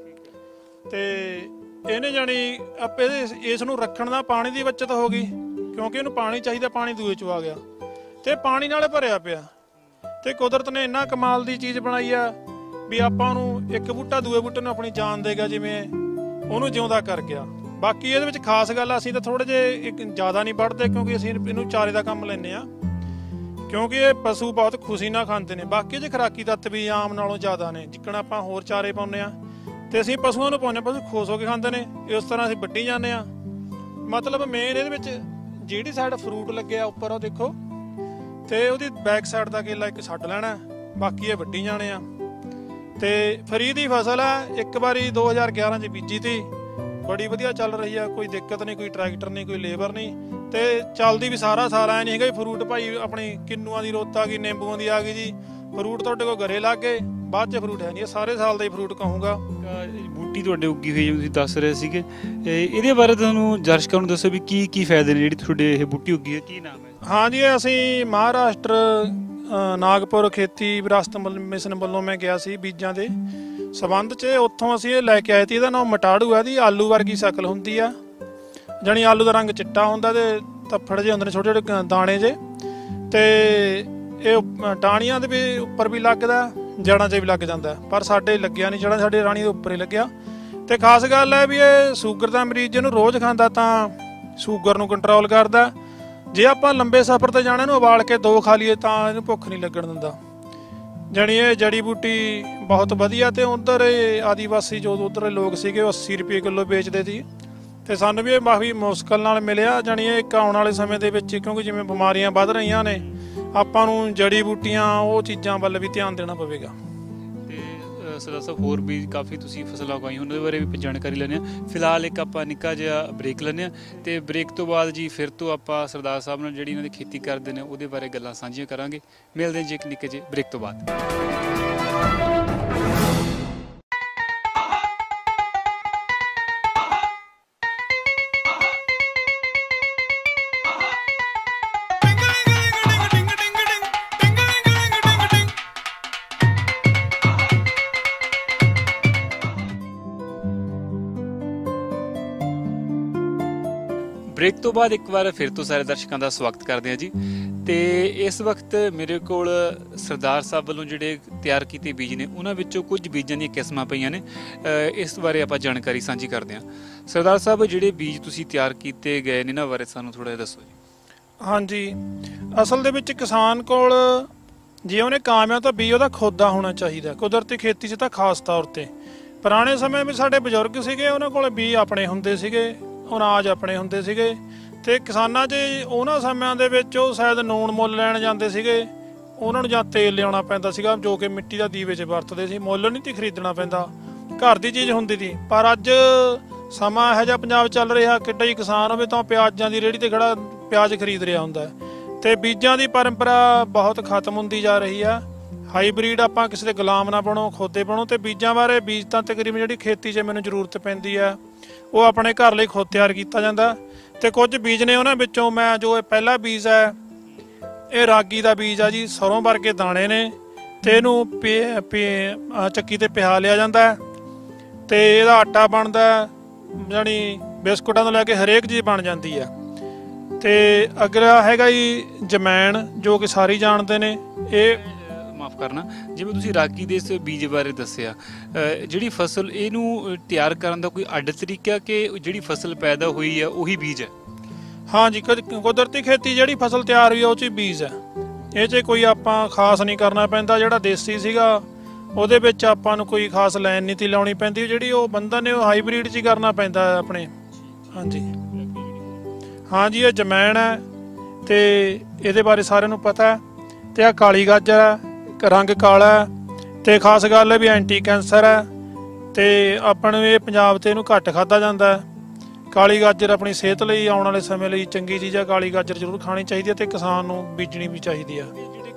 ਤੇ ਇਹਨੇ ਜਾਣੀ ਆਪੇ ਇਸ ਨੂੰ ਰੱਖਣ ਦਾ ਪਾਣੀ ਦੀ ਬੱਚਤ ਹੋ ਗਈ, ਕਿਉਂਕਿ ਇਹਨੂੰ ਪਾਣੀ ਚਾਹੀਦਾ, ਪਾਣੀ ਦੂਏ ਚੋਂ ਆ ਗਿਆ ਤੇ ਪਾਣੀ ਨਾਲ ਭਰਿਆ ਪਿਆ। ਤੇ ਕੁਦਰਤ ਨੇ ਇੰਨਾ ਕਮਾਲ ਦੀ ਚੀਜ਼ ਬਣਾਈ ਆ ਵੀ ਆਪਾਂ ਨੂੰ ਇੱਕ ਬੂਟਾ ਦੂਏ ਬੂਟੇ ਨੂੰ ਆਪਣੀ ਜਾਨ ਦੇਗਾ, ਜਿਵੇਂ ਉਹਨੂੰ ਜਿਉਂਦਾ ਕਰ ਗਿਆ। ਬਾਕੀ ਇਹਦੇ ਵਿੱਚ ਖਾਸ ਗੱਲ, ਅਸੀਂ ਤਾਂ ਥੋੜੇ ਜਿਹੇ ਜ਼ਿਆਦਾ ਨਹੀਂ ਵੱਢਦੇ, ਕਿਉਂਕਿ ਅਸੀਂ ਇਹਨੂੰ ਚਾਰੇ ਦਾ ਕੰਮ ਲੈਂਦੇ ਆ, ਕਿਉਂਕਿ ਇਹ ਪਸ਼ੂ ਬਹੁਤ ਖੁਸ਼ੀ ਨਾਲ ਖਾਂਦੇ ਨੇ। ਬਾਕੀ ਇਹਦੇ ਖੁਰਾਕੀ ਤੱਤ ਵੀ ਆਮ ਨਾਲੋਂ ਜ਼ਿਆਦਾ ਨੇ, ਜਿੱਕਣ ਆਪਾਂ ਹੋਰ ਚਾਰੇ ਪਾਉਂਦੇ ਆ ਤੇ ਅਸੀਂ ਪਸ਼ੂਆਂ ਨੂੰ ਪਾਉਂਦੇ, ਪਸ਼ੂ ਖੁਸ਼ ਹੋ ਕੇ ਖਾਂਦੇ ਨੇ, ਇਸ ਤਰ੍ਹਾਂ ਅਸੀਂ ਵੱਢੀ ਜਾਂਦੇ ਆ। ਮਤਲਬ ਮੇਨ ਇਹਦੇ ਵਿੱਚ ਜਿਹੜੀ ਸਾਈਡ ਫਰੂਟ ਲੱਗਿਆ ਉੱਪਰ, ਉਹ ਦੇਖੋ, ਤੇ ਉਹਦੀ ਬੈਕ ਸਾਈਡ ਦਾ ਕੇਲਾ ਇੱਕ ਛੱਡ ਲੈਣਾ, ਬਾਕੀ ਇਹ ਵੱਢੀ ਜਾਣੇ ਆ। ਤੇ ਫਰੀ ਦੀ ਫਸਲ ਆ, ਇੱਕ ਵਾਰੀ 2011 ਚ ਬੀਜੀ ਤੀ, ਬੜੀ ਵਧੀਆ ਚੱਲ ਰਹੀ ਆ, ਕੋਈ ਦਿੱਕਤ ਨਹੀਂ, ਕੋਈ ਟਰੈਕਟਰ ਨਹੀਂ, ਕੋਈ ਲੇਬਰ ਨਹੀਂ, ਤੇ ਚੱਲਦੀ ਵੀ ਸਾਰਾ ਸਾਲ ਐ ਨਹੀਂ ਹੈਗਾ ਫਰੂਟ ਭਾਈ ਆਪਣੀ ਕਿੰਨੂਆਂ ਦੀ ਰੁੱਤ ਆ ਗਈ, ਨਿੰਬੂਆਂ ਦੀ ਆ ਗਈ ਜੀ, ਫਰੂਟ ਤੁਹਾਡੇ ਕੋਲ ਘਰੇ ਲੱਗ ਗਏ, ਬਾਅਦ ਚ ਫਰੂਟ ਹੈ ਨਹੀਂ, ਇਹ ਸਾਰੇ ਸਾਲ ਦਾ ਹੀ ਫਰੂਟ ਕਹੂੰਗਾ। ਬੂਟੀ ਤੁਹਾਡੇ ਉੱਗੀ ਹੋਈ, ਜਿਵੇਂ ਤੁਸੀਂ ਦੱਸ ਰਹੇ ਸੀਗੇ, ਇਹਦੇ ਬਾਰੇ ਤੁਹਾਨੂੰ ਦਰਸ਼ਕਾਂ ਨੂੰ ਦੱਸੋ ਵੀ ਕੀ ਕੀ ਫਾਇਦੇ ਨੇ ਜਿਹੜੀ ਤੁਹਾਡੇ ਇਹ ਬੂਟੀ ਉੱਗੀ ਹੈ, ਕੀ ਨਾਮ ਹੈ? ਹਾਂਜੀ, ਅਸੀਂ ਮਹਾਰਾਸ਼ਟਰ ਨਾਗਪੁਰ ਖੇਤੀ ਵਿਰਾਸਤ ਮਿਸ਼ਨ ਵੱਲੋਂ ਮੈਂ ਗਿਆ ਸੀ ਬੀਜਾਂ ਦੇ ਸਬੰਧ 'ਚ, ਉੱਥੋਂ ਅਸੀਂ ਇਹ ਲੈ ਕੇ ਆਏ ਸੀ। ਇਹਦਾ ਨਾਮ ਮਟਾੜੂ ਹੈ, ਇਹਦੀ ਆਲੂ ਵਰਗੀ ਸ਼ਕਲ ਹੁੰਦੀ ਆ, ਜਾਣੀ ਆਲੂ ਦਾ ਰੰਗ ਚਿੱਟਾ ਹੁੰਦਾ ਤੇ ਤੱਫੜ ਜਿਹੇ ਹੁੰਦੇ ਨੇ ਛੋਟੇ ਛੋਟੇ ਦਾਣੇ ਜੇ, ਤੇ ਇਹ ਟਾਹਣੀਆਂ ਦੇ ਵੀ ਉੱਪਰ ਵੀ ਲੱਗਦਾ, ਜੜ੍ਹਾਂ 'ਚ ਵੀ ਲੱਗ ਜਾਂਦਾ, ਪਰ ਸਾਡੇ ਲੱਗਿਆ ਨਹੀਂ, ਜੜ੍ਹਾਂ ਸਾਡੇ ਰਾਣੀ ਦੇ ਉੱਪਰ ਹੀ ਲੱਗਿਆ। ਤੇ ਖਾਸ ਗੱਲ ਹੈ ਵੀ ਇਹ ਸ਼ੂਗਰ ਦਾ ਮਰੀਜ਼ ਜਿਹਨੂੰ ਰੋਜ਼ ਖਾਂਦਾ ਤਾਂ ਸ਼ੂਗਰ ਨੂੰ ਕੰਟਰੋਲ ਕਰਦਾ। ਜੇ ਆਪਾਂ ਲੰਬੇ ਸਫ਼ਰ ਤੇ ਜਾਣਾ, ਇਹਨੂੰ ਉਬਾਲ ਕੇ 2 ਖਾ ਲਈਏ ਤਾਂ ਇਹਨੂੰ ਭੁੱਖ ਨਹੀਂ ਲੱਗਣ ਦਿੰਦਾ। ਜਾਣੀ ਇਹ ਜੜੀ ਬੂਟੀ ਬਹੁਤ ਵਧੀਆ। ਤੇ ਉਧਰ ਆਦੀਵਾਸੀ ਜੋ ਉਧਰ ਲੋਕ ਸੀਗੇ, ਉਹ 80 ਰੁਪਏ ਕਿਲੋ ਵੇਚਦੇ ਸੀ, ਤੇ ਸਾਨੂੰ ਵੀ ਇਹ ਕਾਫੀ ਮੁਸ਼ਕਲ ਨਾਲ ਮਿਲਿਆ। ਜਾਣੀ ਇਹ ਇੱਕ ਆਉਣ ਵਾਲੇ ਸਮੇਂ ਦੇ ਵਿੱਚ, ਕਿਉਂਕਿ ਜਿਵੇਂ ਬਿਮਾਰੀਆਂ ਵੱਧ ਰਹੀਆਂ ਨੇ, ਆਪਾਂ ਨੂੰ ਜੜੀ ਬੂਟੀਆਂ ਉਹ ਚੀਜ਼ਾਂ ਵੱਲ ਵੀ ਧਿਆਨ ਦੇਣਾ ਪਵੇਗਾ। ਤੇ ਸਰਦਾਰ ਸਾਹਿਬ, ਹੋਰ ਵੀ ਕਾਫੀ ਤੁਸੀਂ ਫਸਲਾਂ ਉਗਾਈਆਂ, ਉਹਨਾਂ ਦੇ ਬਾਰੇ ਵੀ ਜਾਣਕਾਰੀ ਲੈਂਦੇ ਹਾਂ। ਫਿਲਹਾਲ ਇੱਕ ਆਪਾਂ ਨਿੱਕਾ ਜਿਹਾ ਬ੍ਰੇਕ ਲੈਂਦੇ ਹਾਂ, ਤੇ ਬ੍ਰੇਕ ਤੋਂ ਬਾਅਦ ਜੀ ਫਿਰ ਤੋਂ ਆਪਾਂ ਸਰਦਾਰ ਸਾਹਿਬ ਨਾਲ ਜਿਹੜੀ ਇਹਨਾਂ ਦੀ ਖੇਤੀ ਕਰਦੇ ਨੇ ਉਹਦੇ ਬਾਰੇ ਗੱਲਾਂ ਸਾਂਝੀਆਂ ਕਰਾਂਗੇ। ਮਿਲਦੇ ਹਾਂ ਜੀ ਇੱਕ ਨਿੱਕੇ ਜਿਹੇ ਬ੍ਰੇਕ ਤੋਂ ਬਾਅਦ। ਬ੍ਰੇਕ ਤੋਂ ਬਾਅਦ ਇੱਕ ਵਾਰ ਫਿਰ ਤੋਂ ਸਾਰੇ ਦਰਸ਼ਕਾਂ ਦਾ ਸਵਾਗਤ ਕਰਦੇ ਹਾਂ ਜੀ। ਤੇ ਇਸ ਵਕਤ ਮੇਰੇ ਕੋਲ ਸਰਦਾਰ ਸਾਹਿਬ ਵੱਲੋਂ ਜਿਹੜੇ ਤਿਆਰ ਕੀਤੇ ਬੀਜ ਨੇ, ਉਹਨਾਂ ਵਿੱਚੋਂ ਕੁਝ ਬੀਜਾਂ ਦੀਆਂ ਕਿਸਮਾਂ ਪਈਆਂ ਨੇ, ਇਸ ਬਾਰੇ ਆਪਾਂ ਜਾਣਕਾਰੀ ਸਾਂਝੀ ਕਰਦੇ ਹਾਂ। ਸਰਦਾਰ ਸਾਹਿਬ, ਜਿਹੜੇ ਬੀਜ ਤੁਸੀਂ ਤਿਆਰ ਕੀਤੇ ਗਏ ਨੇ, ਇਹਨਾਂ ਬਾਰੇ ਸਾਨੂੰ ਥੋੜ੍ਹਾ ਜਿਹਾ ਦੱਸੋ ਜੀ। ਹਾਂਜੀ, ਅਸਲ ਦੇ ਵਿੱਚ ਕਿਸਾਨ ਕੋਲ ਜੇ ਉਹਨੇ ਕਾਮਯਾਬ ਤਾਂ ਬੀਜ ਉਹਦਾ ਖੁਦ ਦਾ ਹੋਣਾ ਚਾਹੀਦਾ। ਕੁਦਰਤੀ ਖੇਤੀ 'ਚ ਤਾਂ ਖਾਸ ਤੌਰ 'ਤੇ ਪੁਰਾਣੇ ਸਮੇਂ ਵਿੱਚ ਸਾਡੇ ਬਜ਼ੁਰਗ ਸੀਗੇ, ਉਹਨਾਂ ਕੋਲ ਬੀਜ ਆਪਣੇ ਹੁੰਦੇ ਸੀਗੇ, ਅਨਾਜ ਆਪਣੇ ਹੁੰਦੇ ਸੀਗੇ, ਤੇ ਕਿਸਾਨਾਂ 'ਚ ਉਹਨਾਂ ਸਮਿਆਂ ਦੇ ਵਿੱਚ ਉਹ ਸ਼ਾਇਦ ਨੂਣ ਮੁੱਲ ਲੈਣ ਜਾਂਦੇ ਸੀਗੇ, ਉਹਨਾਂ ਨੂੰ ਜਾਂ ਤੇਲ ਲਿਆਉਣਾ ਪੈਂਦਾ ਸੀਗਾ, ਜੋ ਕਿ ਮਿੱਟੀ ਦਾ ਦੀਵੇ 'ਚ ਵਰਤਦੇ ਸੀ, ਮੁੱਲ ਨਹੀਂ ਸੀ ਖਰੀਦਣਾ ਪੈਂਦਾ, ਘਰ ਦੀ ਚੀਜ਼ ਹੁੰਦੀ ਸੀ। ਪਰ ਅੱਜ ਸਮਾਂ ਇਹੋ ਜਿਹਾ ਪੰਜਾਬ ਚੱਲ ਰਿਹਾ, ਕਿੱਡਾ ਹੀ ਕਿਸਾਨ ਹੋਵੇ ਤਾਂ ਪਿਆਜ਼ਾਂ ਦੀ ਰੇਹੜੀ ਤੇ ਖੜਾ ਪਿਆਜ਼ ਖਰੀਦ ਰਿਹਾ ਹੁੰਦਾ, ਤੇ ਬੀਜਾਂ ਦੀ ਪਰੰਪਰਾ ਬਹੁਤ ਖਤਮ ਹੁੰਦੀ ਜਾ ਰਹੀ ਆ। ਹਾਈਬ੍ਰਿਡ ਆਪਾਂ ਕਿਸੇ ਦੇ ਗੁਲਾਮ ਨਾ ਬਣੋ, ਖੁਦ ਬਣੋ। ਤੇ ਬੀਜਾਂ ਬਾਰੇ, ਬੀਜ ਤਾਂ ਤਕਰੀਬਨ ਜਿਹੜੀ ਖੇਤੀ 'ਚ ਮੈਨੂੰ ਜ਼ਰੂਰਤ ਪੈਂਦੀ ਆ, ਉਹ ਆਪਣੇ ਘਰ ਲਈ ਖੁਦ ਤਿਆਰ ਕੀਤਾ ਜਾਂਦਾ। ਤੇ ਕੁਝ ਬੀਜ ਨੇ, ਉਹਨਾਂ ਵਿੱਚੋਂ ਮੈਂ ਜੋ ਇਹ ਪਹਿਲਾ ਬੀਜ ਹੈ, ਇਹ ਰਾਗੀ ਦਾ ਬੀਜ ਆ ਜੀ, ਸਰੋਂ ਵਰਗੇ ਦਾਣੇ ਨੇ, ਤੇ ਇਹਨੂੰ ਚੱਕੀ ਤੇ ਪਿਹਾ ਲਿਆ ਜਾਂਦਾ, ਤੇ ਇਹਦਾ ਆਟਾ ਬਣਦਾ, ਜਾਣੀ ਬਿਸਕੁਟਾਂ ਤੋਂ ਲੈ ਕੇ ਹਰੇਕ ਚੀਜ਼ ਬਣ ਜਾਂਦੀ ਆ। ਤੇ ਅਗਲਾ ਹੈਗਾ ਜੀ ਜਮੈਣ, ਜੋ ਕਿ ਸਾਰੇ ਜਾਣਦੇ ਨੇ। ਇਹ ਮਾਫ ਕਰਨਾ, ਜਿਵੇਂ ਤੁਸੀਂ ਰਾਗੀ ਦੇ ਇਸ ਬੀਜ ਬਾਰੇ ਦੱਸਿਆ, ਜਿਹੜੀ ਫਸਲ ਇਹਨੂੰ ਤਿਆਰ ਕਰਨ ਦਾ ਕੋਈ ਅੱਡ ਤਰੀਕਾ ਕਿ ਜਿਹੜੀ ਫਸਲ ਪੈਦਾ ਹੋਈ ਹੈ ਉਹੀ ਬੀਜ ਹੈ? ਹਾਂਜੀ, ਕੁਦਰਤੀ ਖੇਤੀ ਜਿਹੜੀ ਫਸਲ ਤਿਆਰ ਹੋਈ ਉਹ 'ਚ ਬੀਜ ਹੈ, ਇਹ 'ਚ ਕੋਈ ਆਪਾਂ ਖਾਸ ਨਹੀਂ ਕਰਨਾ ਪੈਂਦਾ। ਜਿਹੜਾ ਦੇਸੀ ਸੀਗਾ ਉਹਦੇ ਵਿੱਚ ਆਪਾਂ ਨੂੰ ਕੋਈ ਖਾਸ ਲਾਈਨ ਨਹੀਂ ਤੀ ਲਾਉਣੀ ਪੈਂਦੀ, ਜਿਹੜੀ ਉਹ ਬੰਦਾ ਨੇ ਉਹ ਹਾਈਬ੍ਰਿਡ 'ਚ ਹੀ ਕਰਨਾ ਪੈਂਦਾ ਆਪਣੇ। ਹਾਂਜੀ ਹਾਂਜੀ, ਇਹ ਜਮੈਣ ਹੈ, ਤੇ ਇਹਦੇ ਬਾਰੇ ਸਾਰਿਆਂ ਨੂੰ ਪਤਾ ਹੈ। ਤੇ ਆਹ ਕਾਲੀ ਗਾਜਰ ਹੈ, ਰੰਗ ਕਾਲਾ, ਤੇ ਖਾਸ ਗੱਲ ਹੈ ਵੀ ਐਂਟੀ ਕੈਂਸਰ ਹੈ, ਤੇ ਆਪਾਂ ਨੂੰ ਇਹ ਪੰਜਾਬ 'ਤੇ ਇਹਨੂੰ ਘੱਟ ਖਾਧਾ ਜਾਂਦਾ ਹੈ। ਕਾਲੀ ਗਾਜਰ ਆਪਣੀ ਸਿਹਤ ਲਈ, ਆਉਣ ਵਾਲੇ ਸਮੇਂ ਲਈ ਚੰਗੀ ਚੀਜ਼ ਹੈ। ਕਾਲੀ ਗਾਜਰ ਜ਼ਰੂਰ ਖਾਣੀ ਚਾਹੀਦੀ ਹੈ, ਤੇ ਕਿਸਾਨ ਨੂੰ ਬੀਜਣੀ ਵੀ ਚਾਹੀਦੀ ਆ। ਜਿਹੜੇ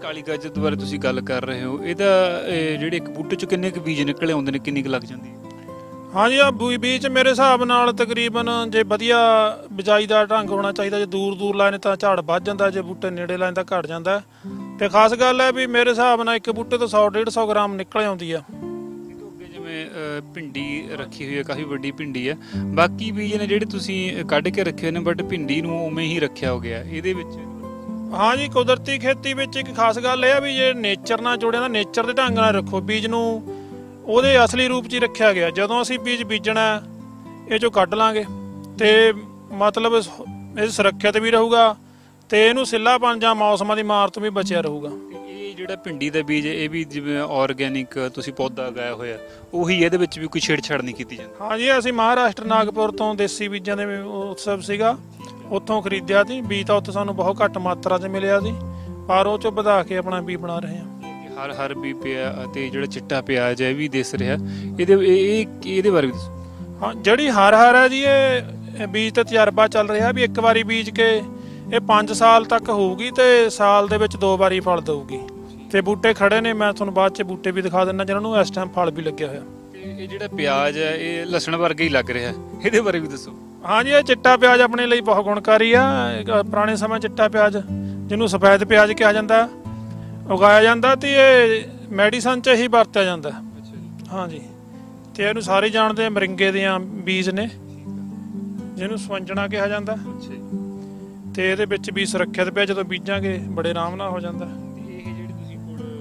ਕਾਲੀ ਗਾਜਰ ਬਾਰੇ ਤੁਸੀਂ ਗੱਲ ਕਰ ਰਹੇ ਹੋ, ਇਹਦਾ ਜਿਹੜੇ ਇੱਕ ਬੂਟੇ ਚੋਂ ਕਿੰਨੇ ਕੁ ਬੀਜ ਨਿਕਲੇ ਆਉਂਦੇ ਨੇ, ਕਿੰਨੀ ਕੁ ਲੱਗ ਜਾਂਦੀ ਹੈ? ਹਾਂਜੀ, ਆ ਬੀਜ ਮੇਰੇ ਹਿਸਾਬ ਨਾਲ ਤਕਰੀਬਨ ਜੇ ਵਧੀਆ ਬਿਜਾਈ ਦਾ ਢੰਗ ਹੋਣਾ ਚਾਹੀਦਾ, ਜੇ ਦੂਰ ਦੂਰ ਲਾਏ ਨੇ ਤਾਂ ਝਾੜ ਵੱਧ ਜਾਂਦਾ, ਜੇ ਬੂਟੇ ਨੇੜੇ ਲਾਏ ਤਾਂ ਘਟ ਜਾਂਦਾ। ਤੇ ਖਾਸ ਗੱਲ ਹੈ ਵੀ ਮੇਰੇ ਹਿਸਾਬ ਨਾਲ ਇੱਕ ਬੂਟੇ ਤੋਂ 100-150 ਗ੍ਰਾਮ ਨਿਕਲ ਆਉਂਦੀ ਆ। ਜਿਵੇਂ ਭਿੰਡੀ ਰੱਖੀ ਹੋਈ ਹੈ, ਕਾਫੀ ਵੱਡੀ ਭਿੰਡੀ ਹੈ, ਬਾਕੀ ਬੀਜ ਨੇ ਜਿਹੜੇ ਤੁਸੀਂ ਕੱਢ ਕੇ ਰੱਖੇ ਹੋਏ ਨੇ, ਬਟ ਭਿੰਡੀ ਨੂੰ ਉਵੇਂ ਹੀ ਰੱਖਿਆ ਹੋ ਗਿਆ ਇਹਦੇ ਵਿੱਚ। ਹਾਂਜੀ, ਕੁਦਰਤੀ ਖੇਤੀ ਵਿੱਚ ਇੱਕ ਖਾਸ ਗੱਲ ਇਹ ਆ ਵੀ ਜੇ ਨੇਚਰ ਨਾਲ ਜੁੜਿਆ ਤਾਂ ਨੇਚਰ ਦੇ ਢੰਗ ਨਾਲ ਰੱਖੋ ਬੀਜ ਨੂੰ, ਉਹਦੇ ਅਸਲੀ ਰੂਪ 'ਚ ਹੀ ਰੱਖਿਆ ਗਿਆ। ਜਦੋਂ ਅਸੀਂ ਬੀਜ ਬੀਜਣਾ ਇਹ 'ਚੋਂ ਕੱਢ ਲਾਂਗੇ ਤੇ ਮਤਲਬ ਇਹ ਸੁਰੱਖਿਅਤ ਵੀ ਰਹੂਗਾ ਤੇ ਇਹਨੂੰ ਸਿੱਲਾਪਣ ਜਾਂ ਮੌਸਮਾਂ ਦੀ ਮਾਰ ਤੋਂ ਵੀ ਬਚਿਆ ਰਹੂਗਾ। ਇਹ ਜਿਹੜਾ ਭਿੰਡੀ ਦਾ ਬੀਜ ਇਹ ਵੀ ਜਿਵੇਂ ਆਰਗੈਨਿਕ ਤੁਸੀਂ ਪੌਦਾ ਉਗਾਇਆ ਹੋਇਆ, ਉਹੀ ਇਹਦੇ ਵਿੱਚ ਵੀ ਕੋਈ ਛੇੜਛਾੜ ਨਹੀਂ ਕੀਤੀ ਜਾਂਦੀ? ਹਾਂਜੀ, ਅਸੀਂ ਮਹਾਰਾਸ਼ਟਰ ਨਾਗਪੁਰ ਤੋਂ ਦੇਸੀ ਬੀਜਾਂ ਦੇ ਉਤਸਵ ਸੀਗਾ, ਉੱਥੋਂ ਖਰੀਦਿਆ ਸੀ ਬੀਜ। ਤਾਂ ਉੱਥੇ ਸਾਨੂੰ ਬਹੁਤ ਘੱਟ ਮਾਤਰਾ 'ਚ ਮਿਲਿਆ ਸੀ, ਪਰ ਉਹ 'ਚੋਂ ਵਧਾ ਕੇ ਆਪਣਾ ਬੀਜ ਬਣਾ ਰਹੇ ਹਾਂ। ਹਰ ਵੀ ਪਿਆ ਅਤੇ ਜਿਹੜਾ ਚਿੱਟਾ ਪਿਆਜ਼ ਹੈ ਇਹ ਵੀ ਦਿਸ ਰਿਹਾ, ਇਹਦੇ ਬਾਰੇ ਵੀ ਦੱਸੋ। ਹਾਂ, ਜਿਹੜੀ ਹਰ ਹੈ ਜੀ, ਇਹ ਬੀਜ ਤੇ ਤਜਰਬਾ ਚੱਲ ਰਿਹਾ ਵੀ ਇੱਕ ਵਾਰੀ ਬੀਜ ਕੇ ਇਹ 5 ਸਾਲ ਤੱਕ ਹੋਊਗੀ ਤੇ ਸਾਲ ਦੇ ਵਿੱਚ 2 ਵਾਰੀ ਫਲ ਦੇਊਗੀ। ਤੇ ਬੂਟੇ ਖੜੇ ਨੇ, ਮੈਂ ਤੁਹਾਨੂੰ ਬਾਅਦ 'ਚ ਬੂਟੇ ਵੀ ਦਿਖਾ ਦਿੰਦਾ ਜਿਹਨਾਂ ਨੂੰ ਇਸ ਟਾਈਮ ਫਲ ਵੀ ਲੱਗਿਆ ਹੋਇਆ। ਤੇ ਇਹ ਜਿਹੜਾ ਪਿਆਜ਼ ਹੈ ਇਹ ਲਸਣ ਵਰਗਾ ਹੀ ਲੱਗ ਰਿਹਾ, ਇਹਦੇ ਬਾਰੇ ਵੀ ਦੱਸੋ। ਹਾਂਜੀ, ਇਹ ਚਿੱਟਾ ਪਿਆਜ਼ ਆਪਣੇ ਲਈ ਬਹੁਤ ਗੁਣਕਾਰੀ ਆ। ਪੁਰਾਣੇ ਸਮੇਂ ਚਿੱਟਾ ਪਿਆਜ਼, ਜਿਹਨੂੰ ਸਫੈਦ ਪਿਆਜ਼ ਕਿਹਾ ਜਾਂਦਾ, ਉਗਾਇਆ ਜਾਂਦਾ ਤੇ ਇਹ ਮੈਡੀਸਨ 'ਚ ਹੀ ਵਰਤਿਆ ਜਾਂਦਾ। ਹਾਂਜੀ, ਤੇ ਇਹਨੂੰ ਸਾਰੇ ਜਾਣਦੇ ਆ, ਮਰਿੰਗੇ ਦੀਆਂ ਬੀਜ ਨੇ ਜਿਹਨੂੰ ਸਵੰਜਣਾ ਕਿਹਾ ਜਾਂਦਾ। ਤੇ ਇਹਦੇ ਵਿੱਚ ਵੀ ਸੁਰੱਖਿਅਤ ਪਿਆ, ਜਦੋਂ ਬੀਜਾਂਗੇ ਬੜੇ ਆਰਾਮ ਨਾਲ ਹੋ ਜਾਂਦਾ। ਇਹ ਜਿਹੜੀ ਤੁਸੀਂ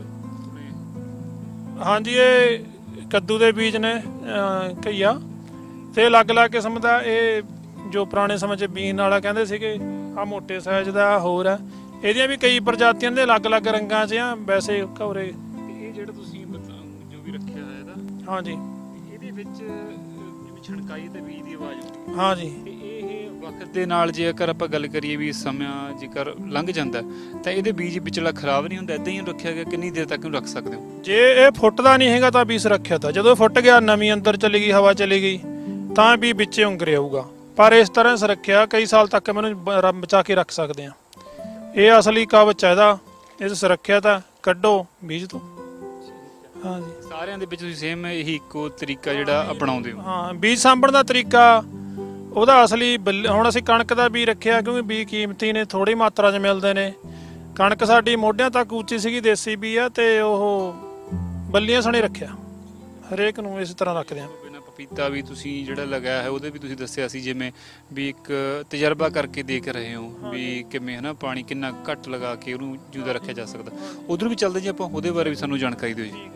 ਹਾਂਜੀ, ਇਹ ਕੱਦੂ ਦੇ ਬੀਜ ਨੇ, ਘਈਆ ਤੇ ਅਲੱਗ-ਅਲੱਗ ਕਿਸਮ ਦਾ। ਇਹ ਜੋ ਪੁਰਾਣੇ ਸਮੇਂ 'ਚ ਬੀਨ ਵਾਲਾ ਕਹਿੰਦੇ ਸੀਗੇ, ਆ ਮੋਟੇ ਸਾਈਜ਼ ਦਾ ਹੋਰ ਆ। ਇਹਦੀਆਂ ਵੀ ਕਈ ਪ੍ਰਜਾਤੀਆਂ ਦੇ ਅਲੱਗ-ਅਲੱਗ ਰੰਗਾਂ 'ਚ ਆ ਵੈਸੇ ਘੌਰੇ। ਇਹ ਜਿਹੜਾ ਤੁਸੀਂ ਜੋ ਵੀ ਰੱਖਿਆ ਹੋਇਆ ਇਹਦਾ, ਹਾਂਜੀ, ਇਹਦੇ ਵਿੱਚ ਜਿਵੇਂ ਛਣਕਾਈ ਤੇ ਬੀਜ ਦੀ ਆਵਾਜ਼ ਆਉਂਦੀ। ਹਾਂਜੀ, ਇਹ ਵਕਤ ਦੇ ਨਾਲ ਜੇਕਰ ਆਪਾਂ ਗੱਲ ਕਰੀਏ ਵੀ ਸਮਾਂ ਜੇਕਰ ਲੰਘ ਜਾਂਦਾ ਤਾਂ ਇਹਦੇ ਬੀਜ ਵਿਚਲਾ ਖਰਾਬ ਨਹੀਂ ਹੁੰਦਾ, ਇਦਾਂ ਹੀ ਰੱਖਿਆ ਗਿਆ? ਕਿੰਨੀ ਦੇਰ ਤੱਕ ਇਹਨੂੰ ਰੱਖ ਸਕਦੇ ਹੋ? ਜੇ ਇਹ ਫੁੱਟਦਾ ਨਹੀਂ ਹੈਗਾ ਤਾਂ ਬੀਜ ਸੁਰੱਖਿਅਤ ਆ। ਜਦੋਂ ਫੁੱਟ ਗਿਆ, ਨਮੀ ਅੰਦਰ ਚਲੀ ਗਈ, ਹਵਾ ਚਲੀ ਗਈ, ਤਾਂ ਵੀ ਵਿੱਚੇ ਉਂਗਰੇ ਆਊਗਾ। ਪਰ ਇਸ ਤਰ੍ਹਾਂ ਸੁਰੱਖਿਆ ਕਈ ਸਾਲ ਤੱਕ ਮੈਨੂੰ ਬਚਾ ਕੇ ਰੱਖ ਸਕਦੇ ਆ। ਇਹ ਅਸਲੀ ਕਵਚ ਹੈ ਇਹਦਾ, ਇਹ ਸੁਰੱਖਿਅਤ ਆ। ਕੱਢੋ ਬੀਜ ਤੋਂ। ਹਾਂਜੀ, ਸਾਰਿਆਂ ਦੇ ਵਿੱਚ ਤੁਸੀਂ ਸੇਮ ਇਹੀ ਇੱਕੋ ਤਰੀਕਾ ਜਿਹੜਾ ਅਪਣਾਉਂਦੇ ਹੋ? ਹਾਂ, ਬੀਜ ਸਾਂਭਣ ਦਾ ਤਰੀਕਾ ਉਹਦਾ ਅਸਲੀ ਹੁਣ ਅਸੀਂ ਕਣਕ ਦਾ ਬੀਜ ਰੱਖਿਆ ਕਿਉਂਕਿ ਬੀਜ ਕੀਮਤੀ ਨੇ, ਥੋੜੀ ਮਾਤਰਾ 'ਚ ਮਿਲਦੇ ਨੇ। ਕਣਕ ਸਾਡੀ ਮੋਢਿਆਂ ਤੱਕ ਉੱਚੀ ਸੀਗੀ, ਦੇਸੀ ਬੀਜ ਆ, ਤੇ ਉਹ ਬੱਲੀਆਂ ਸਣੇ ਰੱਖਿਆ। ਹਰੇਕ ਨੂੰ ਇਸ ਤਰ੍ਹਾਂ ਰੱਖਦੇ ਆ। ਪਪੀਤਾ ਵੀ ਤੁਸੀਂ ਜਿਹੜਾ ਲਗਾਇਆ ਹੈ ਉਹਦੇ ਵੀ ਤੁਸੀਂ ਦੱਸਿਆ ਸੀ ਜਿਵੇਂ ਵੀ ਇੱਕ ਤਜਰਬਾ ਕਰਕੇ ਦੇਖ ਰਹੇ ਹੋ ਵੀ ਕਿਵੇਂ ਹਨਾ ਪਾਣੀ ਕਿੰਨਾ ਘੱਟ ਲਗਾ ਕੇ ਉਹਨੂੰ ਜਿਉਂਦਾ ਰੱਖਿਆ ਜਾ ਸਕਦਾ। ਉਧਰ ਵੀ ਚੱਲਦੇ ਜੀ ਆਪਾਂ, ਉਹਦੇ ਬਾਰੇ ਵੀ ਸਾਨੂੰ ਜਾਣਕਾਰੀ ਦਿਓ ਜੀ।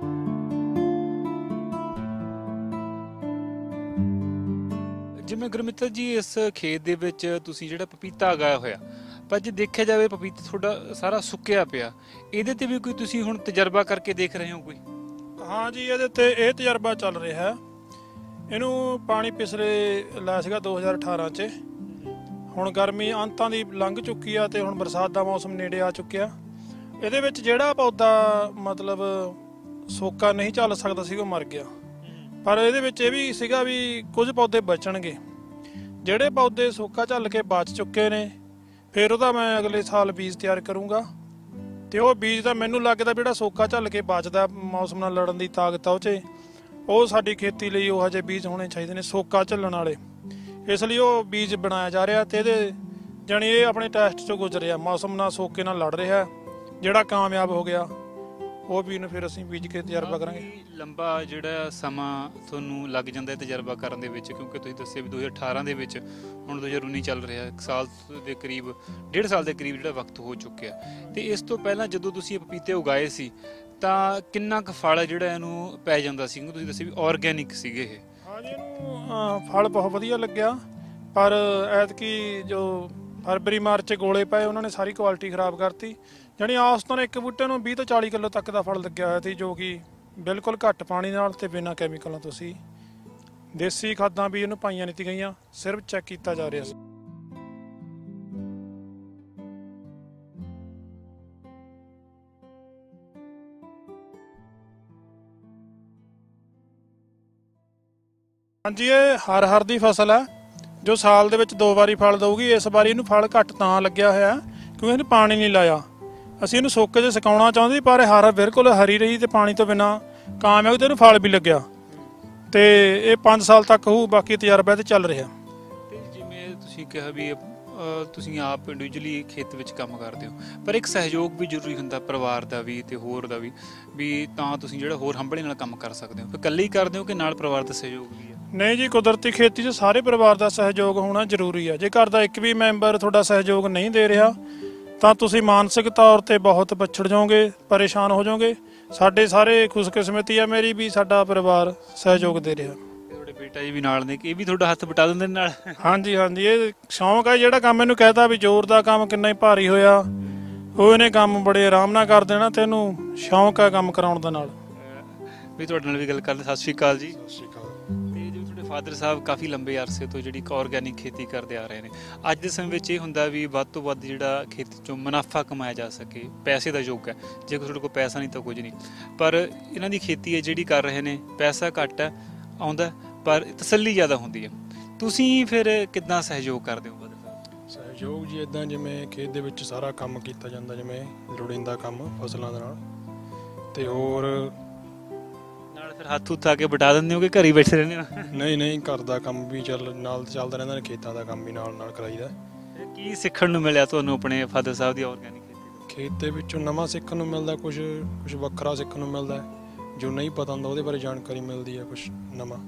ਜਿਵੇਂ ਗੁਰਮਿੱਤਰ ਜੀ, ਇਸ ਖੇਤ ਦੇ ਵਿੱਚ ਤੁਸੀਂ ਜਿਹੜਾ ਪਪੀਤਾ ਉਗਾਇਆ ਹੋਇਆ, ਪਰ ਜੇ ਦੇਖਿਆ ਜਾਵੇ ਪਪੀਤਾ ਤੁਹਾਡਾ ਸਾਰਾ ਸੁੱਕਿਆ ਪਿਆ, ਇਹਦੇ ਤੇ ਵੀ ਕੋਈ ਤੁਸੀਂ ਹੁਣ ਤਜਰਬਾ ਕਰਕੇ ਦੇਖ ਰਹੇ ਹੋ ਕੋਈ? ਹਾਂ ਜੀ, ਇਹਦੇ ਤੇ ਇਹ ਤਜਰਬਾ ਚੱਲ ਰਿਹਾ ਹੈ। ਇਹਨੂੰ ਪਾਣੀ ਪਿਛਲੇ ਲਾਇਆ ਸੀਗਾ 2018 'ਚ। ਹੁਣ ਗਰਮੀ ਅੰਤਾਂ ਦੀ ਲੰਘ ਚੁੱਕੀ ਆ ਤੇ ਹੁਣ ਬਰਸਾਤ ਦਾ ਮੌਸਮ ਨੇੜੇ ਆ ਚੁੱਕਿਆ। ਇਹਦੇ ਵਿੱਚ ਜਿਹੜਾ ਪੌਦਾ ਮਤਲਬ ਸੋਕਾ ਨਹੀਂ ਚੱਲ ਸਕਦਾ ਸੀ ਉਹ ਮਰ ਗਿਆ, ਪਰ ਇਹਦੇ ਵਿੱਚ ਇਹ ਵੀ ਸੀਗਾ ਵੀ ਕੁਝ ਪੌਦੇ ਬਚਣਗੇ। ਜਿਹੜੇ ਪੌਦੇ ਸੋਕਾ ਝੱਲ ਕੇ ਬਚ ਚੁੱਕੇ ਨੇ, ਫਿਰ ਉਹਦਾ ਮੈਂ ਅਗਲੇ ਸਾਲ ਬੀਜ ਤਿਆਰ ਕਰੂੰਗਾ। ਤੇ ਉਹ ਬੀਜ ਦਾ ਮੈਨੂੰ ਲੱਗਦਾ ਜਿਹੜਾ ਸੋਕਾ ਝੱਲ ਕੇ ਬਚਦਾ, ਮੌਸਮ ਨਾਲ ਲੜਨ ਦੀ ਤਾਕਤ ਆ ਉਹ 'ਚ, ਉਹ ਸਾਡੀ ਖੇਤੀ ਲਈ ਉਹ ਜਿਹੇ ਬੀਜ ਹੋਣੇ ਚਾਹੀਦੇ ਨੇ, ਸੋਕਾ ਝੱਲਣ ਵਾਲੇ। ਇਸ ਲਈ ਉਹ ਬੀਜ ਬਣਾਇਆ ਜਾ ਰਿਹਾ ਤੇ ਇਹਦੇ ਜਾਣੀ ਇਹ ਆਪਣੇ ਟੈਸਟ 'ਚੋਂ ਗੁਜ਼ਰਿਆ, ਮੌਸਮ ਨਾਲ ਸੋਕੇ ਨਾਲ ਲੜ ਰਿਹਾ। ਜਿਹੜਾ ਕਾਮਯਾਬ ਹੋ ਗਿਆ ਉਹ ਬੀਜ ਨੂੰ ਫਿਰ ਅਸੀਂ ਬੀਜ ਕੇ ਤਜਰਬਾ ਕਰਾਂਗੇ। ਲੰਬਾ ਜਿਹੜਾ ਸਮਾਂ ਤੁਹਾਨੂੰ ਲੱਗ ਜਾਂਦਾ ਹੈ ਤਜਰਬਾ ਕਰਨ ਦੇ ਵਿੱਚ, ਕਿਉਂਕਿ ਤੁਸੀਂ ਦੱਸਿਆ ਵੀ 2018 ਦੇ ਵਿੱਚ, ਹੁਣ 2019 ਚੱਲ ਰਿਹਾ, 1 ਸਾਲ ਦੇ ਕਰੀਬ, 1.5 ਸਾਲ ਦੇ ਕਰੀਬ ਜਿਹੜਾ ਵਕਤ ਹੋ ਚੁੱਕਿਆ। ਤੇ ਇਸ ਤੋਂ ਪਹਿਲਾਂ ਜਦੋਂ ਤੁਸੀਂ ਇਹ ਪਪੀਤੇ ਉਗਾਏ ਸੀ ਤਾਂ ਕਿੰਨਾ ਕੁ ਫਲ ਜਿਹੜਾ ਇਹਨੂੰ ਪੈ ਜਾਂਦਾ ਸੀ? ਤੁਸੀਂ ਦੱਸਿਆ ਵੀ ਆਰਗੈਨਿਕ ਸੀਗੇ ਇਹ। ਹਾਂਜੀ, ਇਹਨੂੰ ਫਲ ਬਹੁਤ ਵਧੀਆ ਲੱਗਿਆ, ਪਰ ਐਤਕੀ ਜੋ ਫਰਵਰੀ ਮਾਰਚ 'ਚ ਗੋਲੇ ਪਏ ਉਹਨਾਂ ਨੇ ਸਾਰੀ ਕੁਆਲਿਟੀ ਖਰਾਬ ਕਰਤੀ। ਜਾਣੀ ਔਸਤਨ ਇੱਕ ਬੂਟੇ ਨੂੰ 20 ਤੋਂ 40 ਕਿਲੋ ਤੱਕ ਦਾ ਫਲ ਲੱਗਿਆ ਹੋਇਆ ਸੀ, ਜੋ ਕਿ ਬਿਲਕੁਲ ਘੱਟ ਪਾਣੀ ਨਾਲ ਤੇ ਬਿਨਾਂ ਕੈਮੀਕਲਾਂ ਤੋਂ ਸੀ। ਦੇਸੀ ਖਾਦਾਂ ਵੀ ਇਹਨੂੰ ਪਾਈਆਂ ਨਹੀਂ ਗਈਆਂ, ਸਿਰਫ ਚੈੱਕ ਕੀਤਾ ਜਾ ਰਿਹਾ ਸੀ। ਹਾਂਜੀ, ਇਹ ਹਰ ਦੀ ਫਸਲ ਹੈ ਜੋ ਸਾਲ ਦੇ ਵਿੱਚ 2 ਵਾਰੀ ਫਲ ਦਊਗੀ। ਇਸ ਵਾਰੀ ਇਹਨੂੰ ਫਲ ਘੱਟ ਤਾਂ ਲੱਗਿਆ ਹੋਇਆ ਕਿਉਂਕਿ ਇਹਨੂੰ ਪਾਣੀ ਨਹੀਂ ਲਾਇਆ। ਅਸੀਂ ਇਹਨੂੰ ਸੁੱਕ 'ਚ ਸੁਕਾਉਣਾ ਚਾਹੁੰਦੇ ਪਰ ਹਰਾ ਬਿਲਕੁਲ ਹਰੀ ਰਹੀ ਤੇ ਪਾਣੀ ਤੋਂ ਬਿਨਾਂ ਕਾਮਯਾਬ ਤੇ ਇਹਨੂੰ ਫਲ ਵੀ ਲੱਗਿਆ ਤੇ ਇਹ 5 ਸਾਲ ਤੱਕ ਹੋਊ। ਬਾਕੀ ਤਜਰਬਾ ਤੇ ਚੱਲ ਰਿਹਾ। ਤੇ ਜਿਵੇਂ ਤੁਸੀਂ ਕਿਹਾ ਵੀ ਤੁਸੀਂ ਆਪ ਇੰਡੀਵਿਜੂਅਲੀ ਖੇਤ ਵਿੱਚ ਕੰਮ ਕਰਦੇ ਹੋ, ਪਰ ਇੱਕ ਸਹਿਯੋਗ ਵੀ ਜ਼ਰੂਰੀ ਹੁੰਦਾ ਪਰਿਵਾਰ ਦਾ ਵੀ ਤੇ ਹੋਰ ਦਾ ਵੀ ਤਾਂ ਤੁਸੀਂ ਜਿਹੜਾ ਹੋਰ ਹੰਭਲੇ ਨਾਲ ਕੰਮ ਕਰ ਸਕਦੇ ਹੋ। ਫਿਰ ਇਕੱਲੇ ਹੀ ਕਰਦੇ ਹੋ ਕਿ ਨਾਲ ਪਰਿਵਾਰ ਦਾ ਸਹਿਯੋਗ ਵੀ ਹੈ? ਨਹੀਂ ਜੀ, ਕੁਦਰਤੀ ਖੇਤੀ 'ਚ ਸਾਰੇ ਪਰਿਵਾਰ ਦਾ ਸਹਿਯੋਗ ਹੋਣਾ ਜ਼ਰੂਰੀ ਹੈ। ਜੇ ਘਰ ਦਾ ਇੱਕ ਵੀ ਮੈਂਬਰ ਤੁਹਾਡਾ ਸਹਿਯੋਗ ਨਹੀਂ ਦੇ ਰਿਹਾ ਤਾਂ ਤੁਸੀਂ ਮਾਨਸਿਕ ਤੌਰ ਤੇ ਬਹੁਤ ਪਛੜ ਜਾਓਗੇ, ਪਰੇਸ਼ਾਨ ਹੋ ਜਾਓਗੇ। ਸਾਡੇ ਸਾਰੇ ਖੁਸ਼ਕਿਸਮਤੀ ਆ ਮੇਰੀ ਵੀ ਸਾਡਾ ਪਰਿਵਾਰ ਸਹਿਯੋਗ ਦੇ ਰਿਹਾ। ਤੁਹਾਡੇ ਬੇਟਾ ਜੀ ਵੀ ਨਾਲ ਨੇ ਕਿ ਇਹ ਵੀ ਤੁਹਾਡਾ ਹੱਥ ਬਟਾ ਦਿੰਦੇ ਨੇ ਨਾਲ? ਹਾਂਜੀ ਹਾਂਜੀ, ਇਹ ਸ਼ੌਂਕ ਹੈ। ਜਿਹੜਾ ਕੰਮ ਇਹਨੂੰ ਕਹਿਤਾ ਵੀ ਜ਼ੋਰ ਦਾ ਕੰਮ ਕਿੰਨਾ ਹੀ ਭਾਰੀ ਹੋਇਆ ਉਹ ਇਹਨੇ ਕੰਮ ਬੜੇ ਆਰਾਮ ਨਾਲ ਕਰ ਦੇਣਾ ਤੇ ਇਹਨੂੰ ਸ਼ੌਂਕ ਹੈ ਕੰਮ ਕਰਾਉਣ ਦਾ ਨਾਲ। ਵੀ ਤੁਹਾਡੇ ਨਾਲ ਵੀ ਗੱਲ ਕਰਦੇ। ਸਤਿ ਸ਼੍ਰੀ ਅਕਾਲ ਜੀ। ਸਤਿ ਸ਼੍ਰੀ ਅਕਾਲ। ਤੇ ਜਿਵੇਂ ਤੁਹਾਡੇ ਫਾਦਰ ਸਾਹਿਬ ਕਾਫੀ ਲੰਬੇ ਅਰਸੇ ਤੋਂ ਜਿਹੜੀ ਆਰਗੈਨਿਕ ਖੇਤੀ ਕਰਦੇ ਆ ਰਹੇ ਨੇ, ਅੱਜ ਦੇ ਸਮੇਂ ਵਿੱਚ ਇਹ ਹੁੰਦਾ ਵੀ ਵੱਧ ਤੋਂ ਵੱਧ ਜਿਹੜਾ ਖੇਤੀ ਚੋਂ ਮੁਨਾਫਾ ਕਮਾਇਆ ਜਾ ਸਕੇ, ਪੈਸੇ ਦਾ ਯੁੱਗ ਹੈ। ਜੇ ਤੁਹਾਡੇ ਕੋਲ ਪੈਸਾ ਨਹੀਂ ਤਾਂ ਕੁਝ ਨਹੀਂ, ਪਰ ਇਹਨਾਂ ਦੀ ਖੇਤੀ ਹੈ ਜਿਹੜੀ ਕਰ ਰਹੇ ਨੇ, ਪੈਸਾ ਘੱਟ ਹੈ ਆਉਂਦਾ ਪਰ ਤਸੱਲੀ ਜ਼ਿਆਦਾ ਹੁੰਦੀ ਹੈ। ਤੁਸੀਂ ਫਿਰ ਕਿੱਦਾਂ ਸਹਿਯੋਗ ਕਰਦੇ ਹੋ ਫਾਦਰ ਸਾਹਿਬ? ਸਹਿਯੋਗ ਜੀ ਇਦਾਂ ਜਿਵੇਂ ਖੇਤ ਦੇ ਵਿੱਚ ਸਾਰਾ ਕੰਮ ਕੀਤਾ ਜਾਂਦਾ, ਜਿਵੇਂ ਲੋੜੀਂਦਾ ਕੰਮ ਫਸਲਾਂ ਦੇ ਨਾਲ, ਤੇ ਹੋਰ ਨਾਲ ਫਿਰ ਹੱਥ ਉੱਥ ਆ ਕੇ ਬਟਾ ਦਿੰਦੇ ਹੋ ਕਿ ਘਰ ਹੀ ਬੈਠੇ ਰਹਿੰਦੇ ਹੋ? ਨਹੀਂ, ਘਰ ਦਾ ਕੰਮ ਵੀ ਨਾਲ ਚੱਲਦਾ ਰਹਿੰਦਾ, ਖੇਤਾਂ ਦਾ ਕੰਮ ਵੀ ਨਾਲ ਕਰਾਈਦਾ। ਕੀ ਸਿੱਖਣ ਨੂੰ ਮਿਲਿਆ ਤੁਹਾਨੂੰ ਆਪਣੇ ਫਾਦਰ ਸਾਹਿਬ ਦੀ ਆਰਗੈਨਿਕ ਖੇਤੀ ਤੋਂ? ਖੇਤ ਦੇ ਵਿੱਚੋਂ ਨਵਾਂ ਸਿੱਖਣ ਨੂੰ ਮਿਲਦਾ, ਕੁਝ ਵੱਖਰਾ ਸਿੱਖਣ ਨੂੰ ਮਿਲਦਾ, ਜੋ ਨਹੀਂ ਪਤਾ ਹੁੰਦਾ ਉਹਦੇ ਬਾਰੇ ਜਾਣਕਾਰੀ ਮਿਲਦੀ ਹੈ, ਕੁਝ ਨਵਾਂ।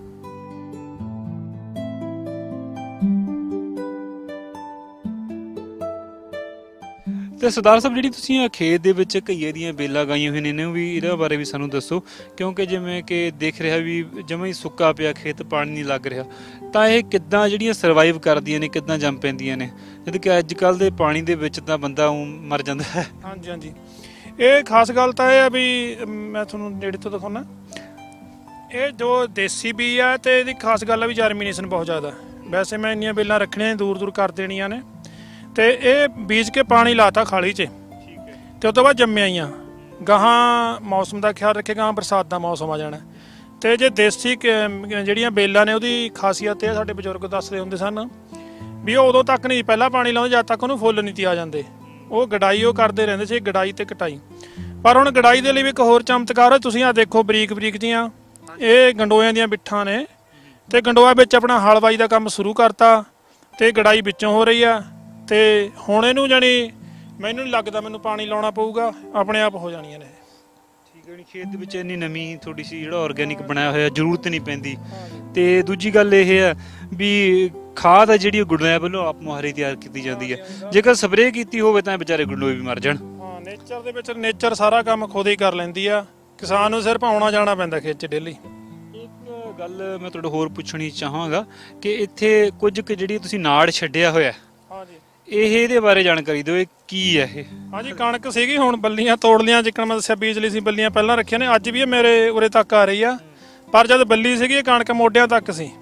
ਤੇ ਸਰਦਾਰ ਸਾਹਿਬ, ਜਿਹੜੀ ਤੁਸੀਂ ਖੇਤ ਦੇ ਵਿੱਚ ਘਈਏ ਦੀਆਂ ਬੇਲਾਂ ਗਾਈਆਂ ਹੋਈਆਂ ਨੇ ਵੀ ਇਹਦੇ ਬਾਰੇ ਵੀ ਸਾਨੂੰ ਦੱਸੋ, ਕਿਉਂਕਿ ਜਿਵੇਂ ਕਿ ਦੇਖ ਰਿਹਾ ਵੀ ਜਮਾਂ ਹੀ ਸੁੱਕਾ ਪਿਆ ਖੇਤ, ਪਾਣੀ ਨਹੀਂ ਲੱਗ ਰਿਹਾ, ਤਾਂ ਇਹ ਕਿੱਦਾਂ ਜਿਹੜੀਆਂ ਸਰਵਾਈਵ ਕਰਦੀਆਂ ਨੇ, ਕਿੱਦਾਂ ਜੰਮ ਪੈਂਦੀਆਂ ਨੇ, ਜਦ ਕਿ ਅੱਜ ਕੱਲ੍ਹ ਦੇ ਪਾਣੀ ਦੇ ਵਿੱਚ ਤਾਂ ਬੰਦਾ ਮਰ ਜਾਂਦਾ ਹੈ? ਹਾਂਜੀ ਹਾਂਜੀ, ਇਹ ਖਾਸ ਗੱਲ ਤਾਂ ਇਹ ਆ ਵੀ ਮੈਂ ਤੁਹਾਨੂੰ ਨੇੜੇ ਤੋਂ ਦਿਖਾਉਣਾ। ਇਹ ਜੋ ਦੇਸੀ ਬੀਜ ਆ ਤੇ ਇਹਦੀ ਖਾਸ ਗੱਲ ਆ ਵੀ ਜਰਮੀਨੇਸ਼ਨ ਬਹੁਤ ਜ਼ਿਆਦਾ। ਵੈਸੇ ਮੈਂ ਇੰਨੀਆਂ ਬੇਲਾਂ ਰੱਖਣੀਆਂ ਦੂਰ ਦੂਰ ਕਰ ਦੇਣੀਆਂ ਨੇ, ਤੇ ਇਹ ਬੀਜ ਕੇ ਪਾਣੀ ਲਾਤਾ ਖਾਲੀ 'ਚ, ਤੇ ਉਸ ਤੋਂ ਬਾਅਦ ਜੰਮਿਆਈਆਂ ਗਾਹਾਂ ਮੌਸਮ ਦਾ ਖਿਆਲ ਰੱਖੇ, ਗਾਹਾਂ ਬਰਸਾਤ ਦਾ ਮੌਸਮ ਆ ਜਾਣਾ। ਤੇ ਜੇ ਦੇਸੀ ਜਿਹੜੀਆਂ ਬੇਲਾਂ ਨੇ ਉਹਦੀ ਖਾਸੀਅਤ ਇਹ ਸਾਡੇ ਬਜ਼ੁਰਗ ਦੱਸਦੇ ਹੁੰਦੇ ਸਨ ਵੀ ਉਹ ਉਦੋਂ ਤੱਕ ਨਹੀਂ ਪਹਿਲਾਂ ਪਾਣੀ ਲਾਉਂਦੇ ਜਦ ਤੱਕ ਉਹਨੂੰ ਫੁੱਲ ਨਹੀਂ ਤੀ ਆ ਜਾਂਦੇ। ਉਹ ਗਡਾਈ ਉਹ ਕਰਦੇ ਰਹਿੰਦੇ ਸੀ, ਗਡਾਈ ਤੇ ਕਟਾਈ। ਪਰ ਹੁਣ ਗਡਾਈ ਦੇ ਲਈ ਵੀ ਇੱਕ ਹੋਰ ਚਮਤਕਾਰ ਹੈ। ਤੁਸੀਂ ਆ ਦੇਖੋ ਬਰੀਕ ਬਰੀਕ ਜੀਆਂ ਇਹ ਗੰਡੋਇਆਂ ਦੀਆਂ ਬਿੱਠਾਂ ਨੇ, ਤੇ ਗੰਡੋਆ ਵਿੱਚ ਆਪਣਾ ਹਲਵਾਈ ਦਾ ਕੰਮ ਸ਼ੁਰੂ ਕਰਤਾ ਤੇ ਗਡਾਈ ਵਿੱਚੋਂ ਹੋ ਰਹੀ ਆ। ਤੇ ਹੁਣ ਇਹਨੂੰ ਜਾਣੀ ਮੈਨੂੰ ਨਹੀਂ ਲੱਗਦਾ ਮੈਨੂੰ ਪਾਣੀ ਲਾਉਣਾ ਪਊਗਾ, ਆਪਣੇ ਆਪ ਹੋ ਜਾਣੀਆਂ ਨੇ। ਠੀਕ ਹੈ, ਖੇਤ ਦੇ ਵਿੱਚ ਇੰਨੀ ਨਮੀ ਥੋੜੀ ਸੀ, ਜਿਹੜਾ ਆਰਗੈਨਿਕ ਬਣਾਇਆ ਹੋਇਆ ਜ਼ਰੂਰਤ ਨਹੀਂ ਪੈਂਦੀ। ਤੇ ਦੂਜੀ ਗੱਲ ਇਹ ਹੈ ਵੀ ਖਾਦ ਆ ਜਿਹੜੀ ਗੁੰਡੋਆਂ ਵੱਲੋਂ ਆਪ ਮੁਹਾਰੀ ਤਿਆਰ ਕੀਤੀ ਜਾਂਦੀ ਹੈ। ਜੇਕਰ ਸਪਰੇਅ ਕੀਤੀ ਹੋਵੇ ਤਾਂ ਵਿਚਾਰੇ ਗੁੰਡੋਏ ਵੀ ਮਰ ਜਾਣ। ਹਾਂ, ਨੇਚਰ ਦੇ ਵਿੱਚ ਨੇਚਰ ਸਾਰਾ ਕੰਮ ਖੁਦ ਹੀ ਕਰ ਲੈਂਦੀ ਆ, ਕਿਸਾਨ ਨੂੰ ਸਿਰਫ ਆਉਣਾ ਜਾਣਾ ਪੈਂਦਾ ਖੇਤ 'ਚ ਡੇਲੀ। ਇੱਕ ਗੱਲ ਮੈਂ ਤੁਹਾਡੇ ਹੋਰ ਪੁੱਛਣੀ ਚਾਹਾਂਗਾ ਕਿ ਇੱਥੇ ਕੁਝ ਕੁ ਜਿਹੜੀ ਤੁਸੀਂ ਨਾੜ ਛੱਡਿਆ ਹੋਇਆ, ਇਹਦੇ ਬਾਰੇ ਜਾਣਕਾਰੀ ਦਿਓ, ਇਹ ਕੀ ਹੈ ਇਹ? ਹਾਂਜੀ, ਕਣਕ ਸੀਗੀ, ਹੁਣ ਬੱਲੀਆਂ ਤੋੜ ਲੀਆਂ, ਜਿੱਕਣ ਮੈਂ ਦੱਸਿਆ ਬੀਜ ਲਈ ਸੀ, ਬੱਲੀਆਂ ਪਹਿਲਾਂ ਰੱਖੀਆਂ ਨੇ, ਅੱਜ ਵੀ ਇਹ ਮੇਰੇ ਉਰੇ ਤੱਕ ਆ ਰਹੀ ਆ। ਪਰ ਜਦ ਬੱਲੀ ਸੀਗੀ ਇਹ ਕਣਕ ਮੋਢਿਆਂ ਤੱਕ ਸੀ।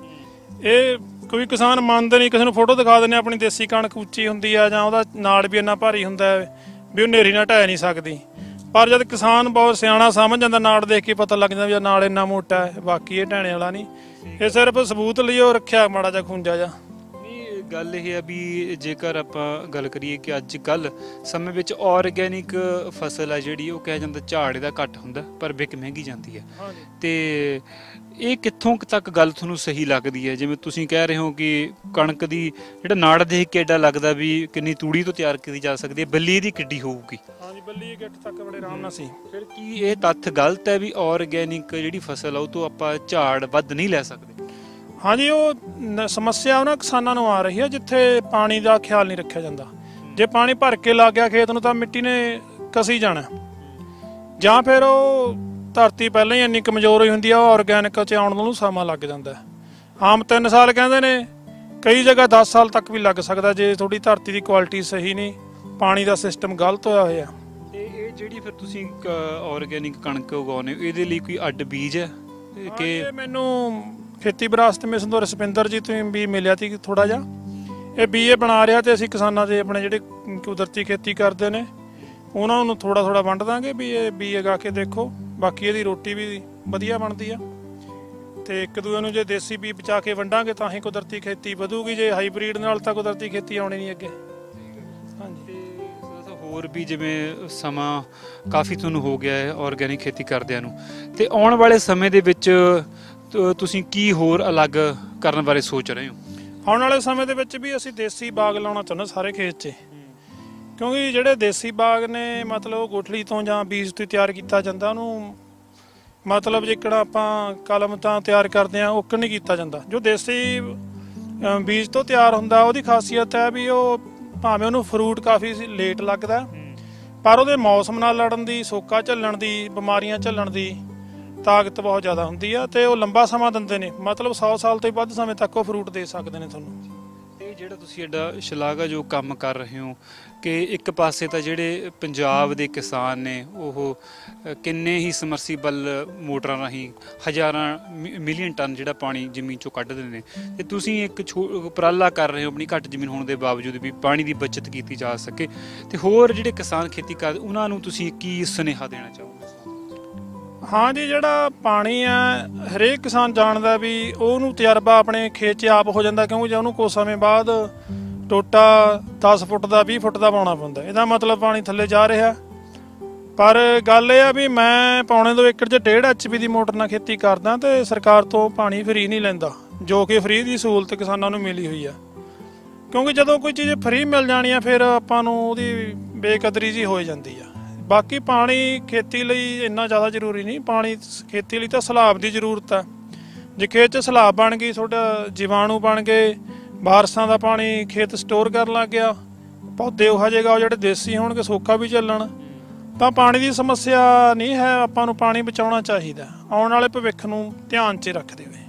ਇਹ ਕੋਈ ਕਿਸਾਨ ਮੰਨਦੇ ਨਹੀਂ, ਕਿਸੇ ਨੂੰ ਫੋਟੋ ਦਿਖਾ ਦਿੰਦੇ ਆਪਣੀ ਦੇਸੀ ਕਣਕ ਉੱਚੀ ਹੁੰਦੀ ਆ ਜਾਂ ਉਹਦਾ ਨਾੜ ਵੀ ਇੰਨਾ ਭਾਰੀ ਹੁੰਦਾ ਵੀ ਉਹ ਨੇਰੀ ਨਾਲ ਢਹਿ ਨਹੀਂ ਸਕਦੀ। ਪਰ ਜਦ ਕਿਸਾਨ ਬਹੁਤ ਸਿਆਣਾ ਸਮਝ ਜਾਂਦਾ, ਨਾੜ ਦੇਖ ਕੇ ਪਤਾ ਲੱਗ ਜਾਂਦਾ ਵੀ ਨਾੜ ਇੰਨਾ ਮੋਟਾ ਹੈ, ਬਾਕੀ ਇਹ ਢਹਿਣੇ ਵਾਲਾ ਨਹੀਂ। ਇਹ ਸਿਰਫ ਸਬੂਤ ਲਈ ਉਹ ਰੱਖਿਆ ਮਾੜਾ ਜਿਹਾ ਖੁੰਝਾ ਜਿਹਾ। ਗੱਲ ਇਹ ਹੈ ਵੀ ਜੇਕਰ ਆਪਾਂ ਗੱਲ ਕਰੀਏ ਕਿ ਅੱਜ ਕੱਲ੍ਹ ਸਮੇਂ ਵਿੱਚ ਆਰਗੈਨਿਕ ਫਸਲ ਹੈ ਜਿਹੜੀ, ਉਹ ਕਿਹਾ ਜਾਂਦਾ ਝਾੜ ਇਹਦਾ ਘੱਟ ਹੁੰਦਾ ਪਰ ਵਿਕ ਮਹਿੰਗੀ ਜਾਂਦੀ ਹੈ। ਤੇ ਇਹ ਕਿੱਥੋਂ ਤੱਕ ਗੱਲ ਤੁਹਾਨੂੰ ਸਹੀ ਲੱਗਦੀ ਹੈ? ਜਿਵੇਂ ਤੁਸੀਂ ਕਹਿ ਰਹੇ ਹੋ ਕਿ ਕਣਕ ਦੀ ਜਿਹੜਾ ਨਾੜ ਦੇਖ ਕੇ ਏਡਾ ਲੱਗਦਾ ਵੀ ਕਿੰਨੀ ਤੂੜੀ ਤੋਂ ਤਿਆਰ ਕੀਤੀ ਜਾ ਸਕਦੀ ਹੈ, ਬੱਲੀ ਇਹਦੀ ਕਿੱਡੀ ਹੋਊਗੀ? ਹਾਂਜੀ, ਬੱਲੀ ਗਿੱਟ ਤੱਕ ਬੜੇ ਆਰਾਮ ਨਾਲ ਸੀ। ਫਿਰ ਕੀ ਇਹ ਤੱਥ ਗਲਤ ਹੈ ਵੀ ਆਰਗੈਨਿਕ ਜਿਹੜੀ ਫਸਲ ਆ ਉਹ ਤੋਂ ਆਪਾਂ ਝਾੜ ਵੱਧ ਨਹੀਂ ਲੈ ਸਕਦੇ? ਹਾਂਜੀ, ਉਹ ਸਮੱਸਿਆ ਉਹਨਾਂ ਕਿਸਾਨਾਂ ਨੂੰ ਆ ਰਹੀ ਹੈ ਜਿੱਥੇ ਪਾਣੀ ਦਾ ਖਿਆਲ ਨਹੀਂ ਰੱਖਿਆ ਜਾਂਦਾ। ਜੇ ਪਾਣੀ ਭਰ ਕੇ ਲੱਗ ਗਿਆ ਖੇਤ ਨੂੰ ਤਾਂ ਮਿੱਟੀ ਨੇ ਕਸੀ ਜਾਣਾ, ਜਾਂ ਫਿਰ ਉਹ ਧਰਤੀ ਪਹਿਲਾਂ ਹੀ ਇੰਨੀ ਕਮਜ਼ੋਰ ਹੋਈ ਹੁੰਦੀ ਆ, ਉਹ ਆਰਗੈਨਿਕ 'ਚ ਆਉਣ ਨੂੰ ਸਮਾਂ ਲੱਗ ਜਾਂਦਾ। ਆਮ 3 ਸਾਲ ਕਹਿੰਦੇ ਨੇ, ਕਈ ਜਗ੍ਹਾ 10 ਸਾਲ ਤੱਕ ਵੀ ਲੱਗ ਸਕਦਾ ਜੇ ਥੋੜੀ ਧਰਤੀ ਦੀ ਕੁਆਲਿਟੀ ਸਹੀ ਨਹੀਂ, ਪਾਣੀ ਦਾ ਸਿਸਟਮ ਗਲਤ ਹੋਇਆ ਹੋਇਆ। ਤੇ ਇਹ ਜਿਹੜੀ ਫਿਰ ਤੁਸੀਂ ਆਰਗੈਨਿਕ ਕਣਕ ਉਗਾਉਂਦੇ ਹੋ, ਇਹਦੇ ਲਈ ਕੋਈ ਅੱਡ ਬੀਜ ਹੈ ਕਿ? ਮੈਨੂੰ ਖੇਤੀ ਵਿਰਾਸਤ ਮਿਸ਼ਨ ਤੋਂ ਰਸਪਿੰਦਰ ਜੀ ਤੋਂ ਵੀ ਮਿਲਿਆ ਸੀ ਥੋੜਾ ਜਿਹਾ, ਇਹ ਬੀਏ ਬਣਾ ਰਿਹਾ, ਤੇ ਅਸੀਂ ਕਿਸਾਨਾਂ ਦੇ ਆਪਣੇ ਜਿਹੜੇ ਕੁਦਰਤੀ ਖੇਤੀ ਕਰਦੇ ਨੇ ਉਹਨਾਂ ਨੂੰ ਥੋੜਾ ਥੋੜਾ ਵੰਡ ਦਾਂਗੇ ਵੀ ਇਹ ਬੀਏ ਗਾ ਕੇ ਦੇਖੋ। ਬਾਕੀ ਇਹਦੀ ਰੋਟੀ ਵੀ ਵਧੀਆ ਬਣਦੀ ਆ, ਤੇ ਇੱਕ ਦੂਜੇ ਨੂੰ ਜੇ ਦੇਸੀ ਬੀਜ ਬਚਾ ਕੇ ਵੰਡਾਂਗੇ ਤਾਂ ਹੀ ਕੁਦਰਤੀ ਖੇਤੀ ਵਧੂਗੀ, ਜੇ ਹਾਈਬ੍ਰਿਡ ਨਾਲ ਤਾਂ ਕੁਦਰਤੀ ਖੇਤੀ ਆਉਣੀ ਨਹੀਂ ਅੱਗੇ। ਹਾਂਜੀ, ਹੋਰ ਵੀ ਜਿਵੇਂ ਸਮਾਂ ਕਾਫੀ ਤੁਹਾਨੂੰ ਹੋ ਗਿਆ ਹੈ ਆਰਗੈਨਿਕ ਖੇਤੀ ਕਰਦਿਆਂ ਨੂੰ, ਤੇ ਆਉਣ ਵਾਲੇ ਸਮੇਂ ਦੇ ਵਿੱਚ ਤੁਸੀਂ ਕੀ ਹੋਰ ਅਲੱਗ ਕਰਨ ਬਾਰੇ ਸੋਚ ਰਹੇ ਹੋ? ਆਉਣ ਵਾਲੇ ਸਮੇਂ ਦੇ ਵਿੱਚ ਵੀ ਅਸੀਂ ਦੇਸੀ ਬਾਗ ਲਾਉਣਾ ਚਾਹੁੰਦੇ ਸਾਰੇ ਖੇਤ 'ਚ, ਕਿਉਂਕਿ ਜਿਹੜੇ ਦੇਸੀ ਬਾਗ ਨੇ ਮਤਲਬ ਗੁਠਲੀ ਤੋਂ ਜਾਂ ਬੀਜ ਤੋਂ ਤਿਆਰ ਕੀਤਾ ਜਾਂਦਾ, ਉਹਨੂੰ ਮਤਲਬ ਜਿੱਕਣਾ ਆਪਾਂ ਕਲਮ ਤਾਂ ਤਿਆਰ ਕਰਦੇ ਆ ਉਹ ਨਹੀਂ ਕੀਤਾ ਜਾਂਦਾ। ਜੋ ਦੇਸੀ ਬੀਜ ਤੋਂ ਤਿਆਰ ਹੁੰਦਾ ਉਹਦੀ ਖਾਸੀਅਤ ਹੈ ਵੀ ਉਹ ਭਾਵੇਂ ਉਹਨੂੰ ਫਰੂਟ ਕਾਫੀ ਲੇਟ ਲੱਗਦਾ, ਪਰ ਉਹਦੇ ਮੌਸਮ ਨਾਲ ਲੜਨ ਦੀ, ਸੋਕਾ ਝੱਲਣ ਦੀ, ਬਿਮਾਰੀਆਂ ਝੱਲਣ ਦੀ ਤਾਕਤ ਬਹੁਤ ਜ਼ਿਆਦਾ ਹੁੰਦੀ ਆ, ਤੇ ਉਹ ਲੰਬਾ ਸਮਾਂ ਦਿੰਦੇ ਨੇ, ਮਤਲਬ 100 ਸਾਲ ਤੋਂ ਵੱਧ ਸਮੇਂ ਤੱਕ ਉਹ ਫਰੂਟ ਦੇ ਸਕਦੇ ਨੇ ਤੁਹਾਨੂੰ। ਤੇ ਜਿਹੜਾ ਤੁਸੀਂ ਐਡਾ ਸ਼ਲਾਘਾਯੋਗ ਕੰਮ ਕਰ ਰਹੇ ਹੋ ਕਿ ਇੱਕ ਪਾਸੇ ਤਾਂ ਜਿਹੜੇ ਪੰਜਾਬ ਦੇ ਕਿਸਾਨ ਨੇ ਉਹ ਕਿੰਨੇ ਹੀ ਸਮਰਸੀਬਲ ਮੋਟਰਾਂ ਰਾਹੀਂ ਹਜ਼ਾਰਾਂ ਮਿਲੀਅਨ ਟਨ ਜਿਹੜਾ ਪਾਣੀ ਜ਼ਮੀਨ ਚੋਂ ਕੱਢਦੇ ਨੇ, ਤੇ ਤੁਸੀਂ ਇੱਕ ਉਪਰਾਲਾ ਕਰ ਰਹੇ ਹੋ ਆਪਣੀ ਘੱਟ ਜ਼ਮੀਨ ਹੋਣ ਦੇ ਬਾਵਜੂਦ ਵੀ ਪਾਣੀ ਦੀ ਬਚਤ ਕੀਤੀ ਜਾ ਸਕੇ, ਤੇ ਹੋਰ ਜਿਹੜੇ ਕਿਸਾਨ ਖੇਤੀ ਕਰਦੇ ਉਹਨਾਂ ਨੂੰ ਤੁਸੀਂ ਕੀ ਸੁਨੇਹਾ ਦੇਣਾ ਚਾਹੋਗੇ? ਹਾਂ ਜੀ, ਜਿਹੜਾ ਪਾਣੀ ਆ ਹਰੇਕ ਕਿਸਾਨ ਜਾਣਦਾ ਵੀ ਉਹਨੂੰ ਤਜਰਬਾ ਆਪਣੇ ਖੇਤ 'ਚ ਆਪ ਹੋ ਜਾਂਦਾ, ਕਿਉਂਕਿ ਜੇ ਉਹਨੂੰ ਕੁਝ ਸਮੇਂ ਬਾਅਦ ਟੋਟਾ 10 ਫੁੱਟ ਦਾ 20 ਫੁੱਟ ਦਾ ਪਾਉਣਾ ਪੈਂਦਾ, ਇਹਦਾ ਮਤਲਬ ਪਾਣੀ ਥੱਲੇ ਜਾ ਰਿਹਾ। ਪਰ ਗੱਲ ਇਹ ਆ ਵੀ ਮੈਂ ਪੌਣੇ 2 ਏਕੜ 'ਚ 1.5 HP ਦੀ ਮੋਟਰ ਨਾਲ ਖੇਤੀ ਕਰਦਾ, ਤੇ ਸਰਕਾਰ ਤੋਂ ਪਾਣੀ ਫ੍ਰੀ ਨਹੀਂ ਲੈਂਦਾ, ਜੋ ਕਿ ਫ੍ਰੀ ਦੀ ਸਹੂਲਤ ਕਿਸਾਨਾਂ ਨੂੰ ਮਿਲੀ ਹੋਈ ਆ। ਕਿਉਂਕਿ ਜਦੋਂ ਕੋਈ ਚੀਜ਼ ਫ੍ਰੀ ਮਿਲ ਜਾਣੀ ਆ ਫਿਰ ਆਪਾਂ ਨੂੰ ਉਹਦੀ ਬੇਕਦਰੀ ਜੀ ਹੋ ਜਾਂਦੀ ਆ। ਬਾਕੀ ਪਾਣੀ ਖੇਤੀ ਲਈ ਇੰਨਾ ਜ਼ਿਆਦਾ ਜ਼ਰੂਰੀ ਨਹੀਂ, ਪਾਣੀ ਖੇਤੀ ਲਈ ਤਾਂ ਸਲਾਬ ਦੀ ਜ਼ਰੂਰਤ ਆ। ਜੇ ਖੇਤ 'ਚ ਸਲਾਬ ਬਣ ਗਈ, ਤੁਹਾਡਾ ਜੀਵਾਣੂ ਬਣ ਗਏ, ਬਾਰਿਸ਼ਾਂ ਦਾ ਪਾਣੀ ਖੇਤ ਸਟੋਰ ਕਰਨ ਲੱਗ ਗਿਆ, ਪੌਦੇ ਉਹ ਜਾਏਗਾ, ਉਹ ਜਿਹੜੇ ਦੇਸੀ ਹੋਣਗੇ ਸੋਕਾ ਵੀ ਚੱਲਣ, ਤਾਂ ਪਾਣੀ ਦੀ ਸਮੱਸਿਆ ਨਹੀਂ ਹੈ। ਆਪਾਂ ਨੂੰ ਪਾਣੀ ਬਚਾਉਣਾ ਚਾਹੀਦਾ, ਆਉਣ ਵਾਲੇ ਭਵਿੱਖ ਨੂੰ ਧਿਆਨ 'ਚ ਰੱਖਦੇ ਹੋਏ।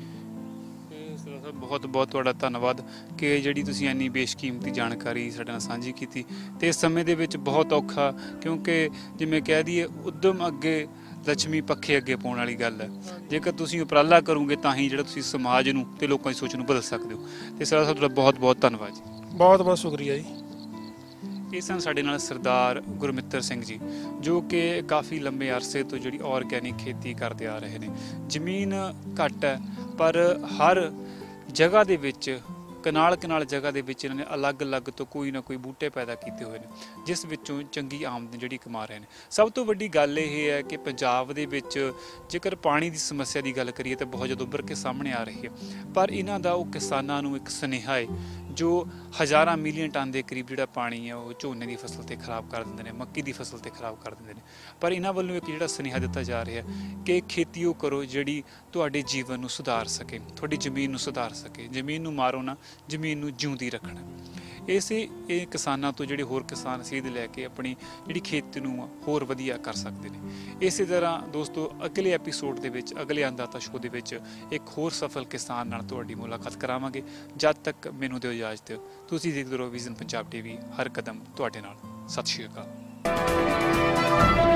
ਬਹੁਤ ਬਹੁਤ ਤੁਹਾਡਾ ਧੰਨਵਾਦ ਕਿ ਜਿਹੜੀ ਤੁਸੀਂ ਇੰਨੀ ਬੇਸ਼ਕੀਮਤੀ ਜਾਣਕਾਰੀ ਸਾਡੇ ਨਾਲ ਸਾਂਝੀ ਕੀਤੀ, ਤੇ ਇਸ ਸਮੇਂ ਦੇ ਵਿੱਚ ਬਹੁਤ ਔਖਾ, ਕਿਉਂਕਿ ਜਿਵੇਂ ਕਹਿ ਦਈਏ ਉਦਮ ਅੱਗੇ ਲక్ష్ਮੀ ਪੱਖੇ ਅੱਗੇ ਪਾਉਣ ਵਾਲੀ ਗੱਲ ਹੈ। ਜੇਕਰ ਤੁਸੀਂ ਉਪਰਾਲਾ ਕਰੋਗੇ ਤਾਂ ਹੀ ਜਿਹੜਾ ਤੁਸੀਂ ਸਮਾਜ ਨੂੰ ਤੇ ਲੋਕਾਂ ਦੀ ਸੋਚ ਨੂੰ ਬਦਲ ਸਕਦੇ ਹੋ। ਤੇ ਸਰ ਤੁਹਾਡਾ ਬਹੁਤ ਬਹੁਤ ਧੰਨਵਾਦ ਜੀ। ਬਹੁਤ ਬਹੁਤ ਸ਼ੁਕਰੀਆ ਜੀ। ਇਹ ਸਨ ਸਾਡੇ ਨਾਲ ਸਰਦਾਰ ਗੁਰਮਿੱਤਰ ਸਿੰਘ ਜੀ, ਜੋ ਕਿ ਕਾਫੀ ਲੰਬੇ ਅਰਸੇ ਤੋਂ ਜਿਹੜੀ ਆਰਗੈਨਿਕ ਖੇਤੀ ਕਰਦੇ ਆ ਰਹੇ ਨੇ। ਜ਼ਮੀਨ ਘੱਟ ਹੈ, ਪਰ ਹਰ ਜਗ੍ਹਾ ਦੇ ਵਿੱਚ ਕਨਾਲ ਜਗ੍ਹਾ ਦੇ ਵਿੱਚ ਇਹਨਾਂ ਨੇ ਅਲੱਗ-ਅਲੱਗ ਤੋਂ ਕੋਈ ਨਾ ਕੋਈ ਬੂਟੇ ਪੈਦਾ ਕੀਤੇ ਹੋਏ ਨੇ, ਜਿਸ ਵਿੱਚੋਂ ਚੰਗੀ ਆਮਦਨ ਜਿਹੜੀ ਕਮਾ ਰਹੇ ਨੇ। ਸਭ ਤੋਂ ਵੱਡੀ ਗੱਲ ਇਹ ਹੈ ਕਿ ਪੰਜਾਬ ਦੇ ਵਿੱਚ ਜੇਕਰ ਪਾਣੀ ਦੀ ਸਮੱਸਿਆ ਦੀ ਗੱਲ ਕਰੀਏ ਤਾਂ ਬਹੁਤ ਜ਼ਿਆਦਾ ਉੱਭਰ ਕੇ ਸਾਹਮਣੇ ਆ ਰਹੀ ਹੈ, ਪਰ ਇਹਨਾਂ ਦਾ ਉਹ ਕਿਸਾਨਾਂ ਨੂੰ ਇੱਕ ਸੁਨੇਹਾ ਹੈ ਜੋ ਹਜ਼ਾਰਾਂ ਮਿਲੀਅਨ ਟਨ ਦੇ ਕਰੀਬ ਜਿਹੜਾ ਪਾਣੀ ਹੈ ਉਹ ਝੋਨੇ ਦੀ ਫਸਲ ਤੇ ਖਰਾਬ ਕਰ ਦਿੰਦੇ ਨੇ, ਮੱਕੀ ਦੀ ਫਸਲ ਤੇ ਖਰਾਬ ਕਰ ਦਿੰਦੇ ਨੇ। ਪਰ ਇਹਨਾਂ ਵੱਲੋਂ ਇੱਕ ਜਿਹੜਾ ਸੁਨੇਹਾ ਦਿੱਤਾ ਜਾ ਰਿਹਾ ਕਿ ਖੇਤੀ ਉਹ ਕਰੋ ਜਿਹੜੀ ਤੁਹਾਡੇ ਜੀਵਨ ਨੂੰ ਸੁਧਾਰ ਸਕੇ, ਤੁਹਾਡੀ ਜ਼ਮੀਨ ਨੂੰ ਸੁਧਾਰ ਸਕੇ। ਜ਼ਮੀਨ ਨੂੰ ਮਾਰੋ ਨਾ, ਜ਼ਮੀਨ ਨੂੰ ਜਿਉਂਦੀ ਰੱਖਣਾ। ਇਹ ਕਿਸਾਨਾਂ ਤੋਂ ਜਿਹੜੇ ਹੋਰ ਕਿਸਾਨ ਸੇਧ ਲੈ ਕੇ ਆਪਣੀ ਜਿਹੜੀ ਖੇਤੀ ਨੂੰ ਹੋਰ ਵਧੀਆ ਕਰ ਸਕਦੇ ਨੇ। ਇਸੇ ਤਰ੍ਹਾਂ ਦੋਸਤੋ ਅਗਲੇ ਐਪੀਸੋਡ ਦੇ ਵਿੱਚ, ਅਗਲੇ ਅੰਨਦਾਤਾ ਸ਼ੋਅ ਦੇ ਵਿੱਚ ਇੱਕ ਹੋਰ ਸਫਲ ਕਿਸਾਨ ਨਾਲ ਤੁਹਾਡੀ ਮੁਲਾਕਾਤ ਕਰਾਵਾਂਗੇ। ਜਦ ਤੱਕ ਮੈਨੂੰ ਦਿਓ ਇਜਾਜ਼ਤ। ਤੁਸੀਂ ਦੇਖਦੇ ਰਹੋ ਵਿਜ਼ਨ ਪੰਜਾਬ TV, ਹਰ ਕਦਮ ਤੁਹਾਡੇ ਨਾਲ। ਸਤਿ ਸ਼੍ਰੀ ਅਕਾਲ।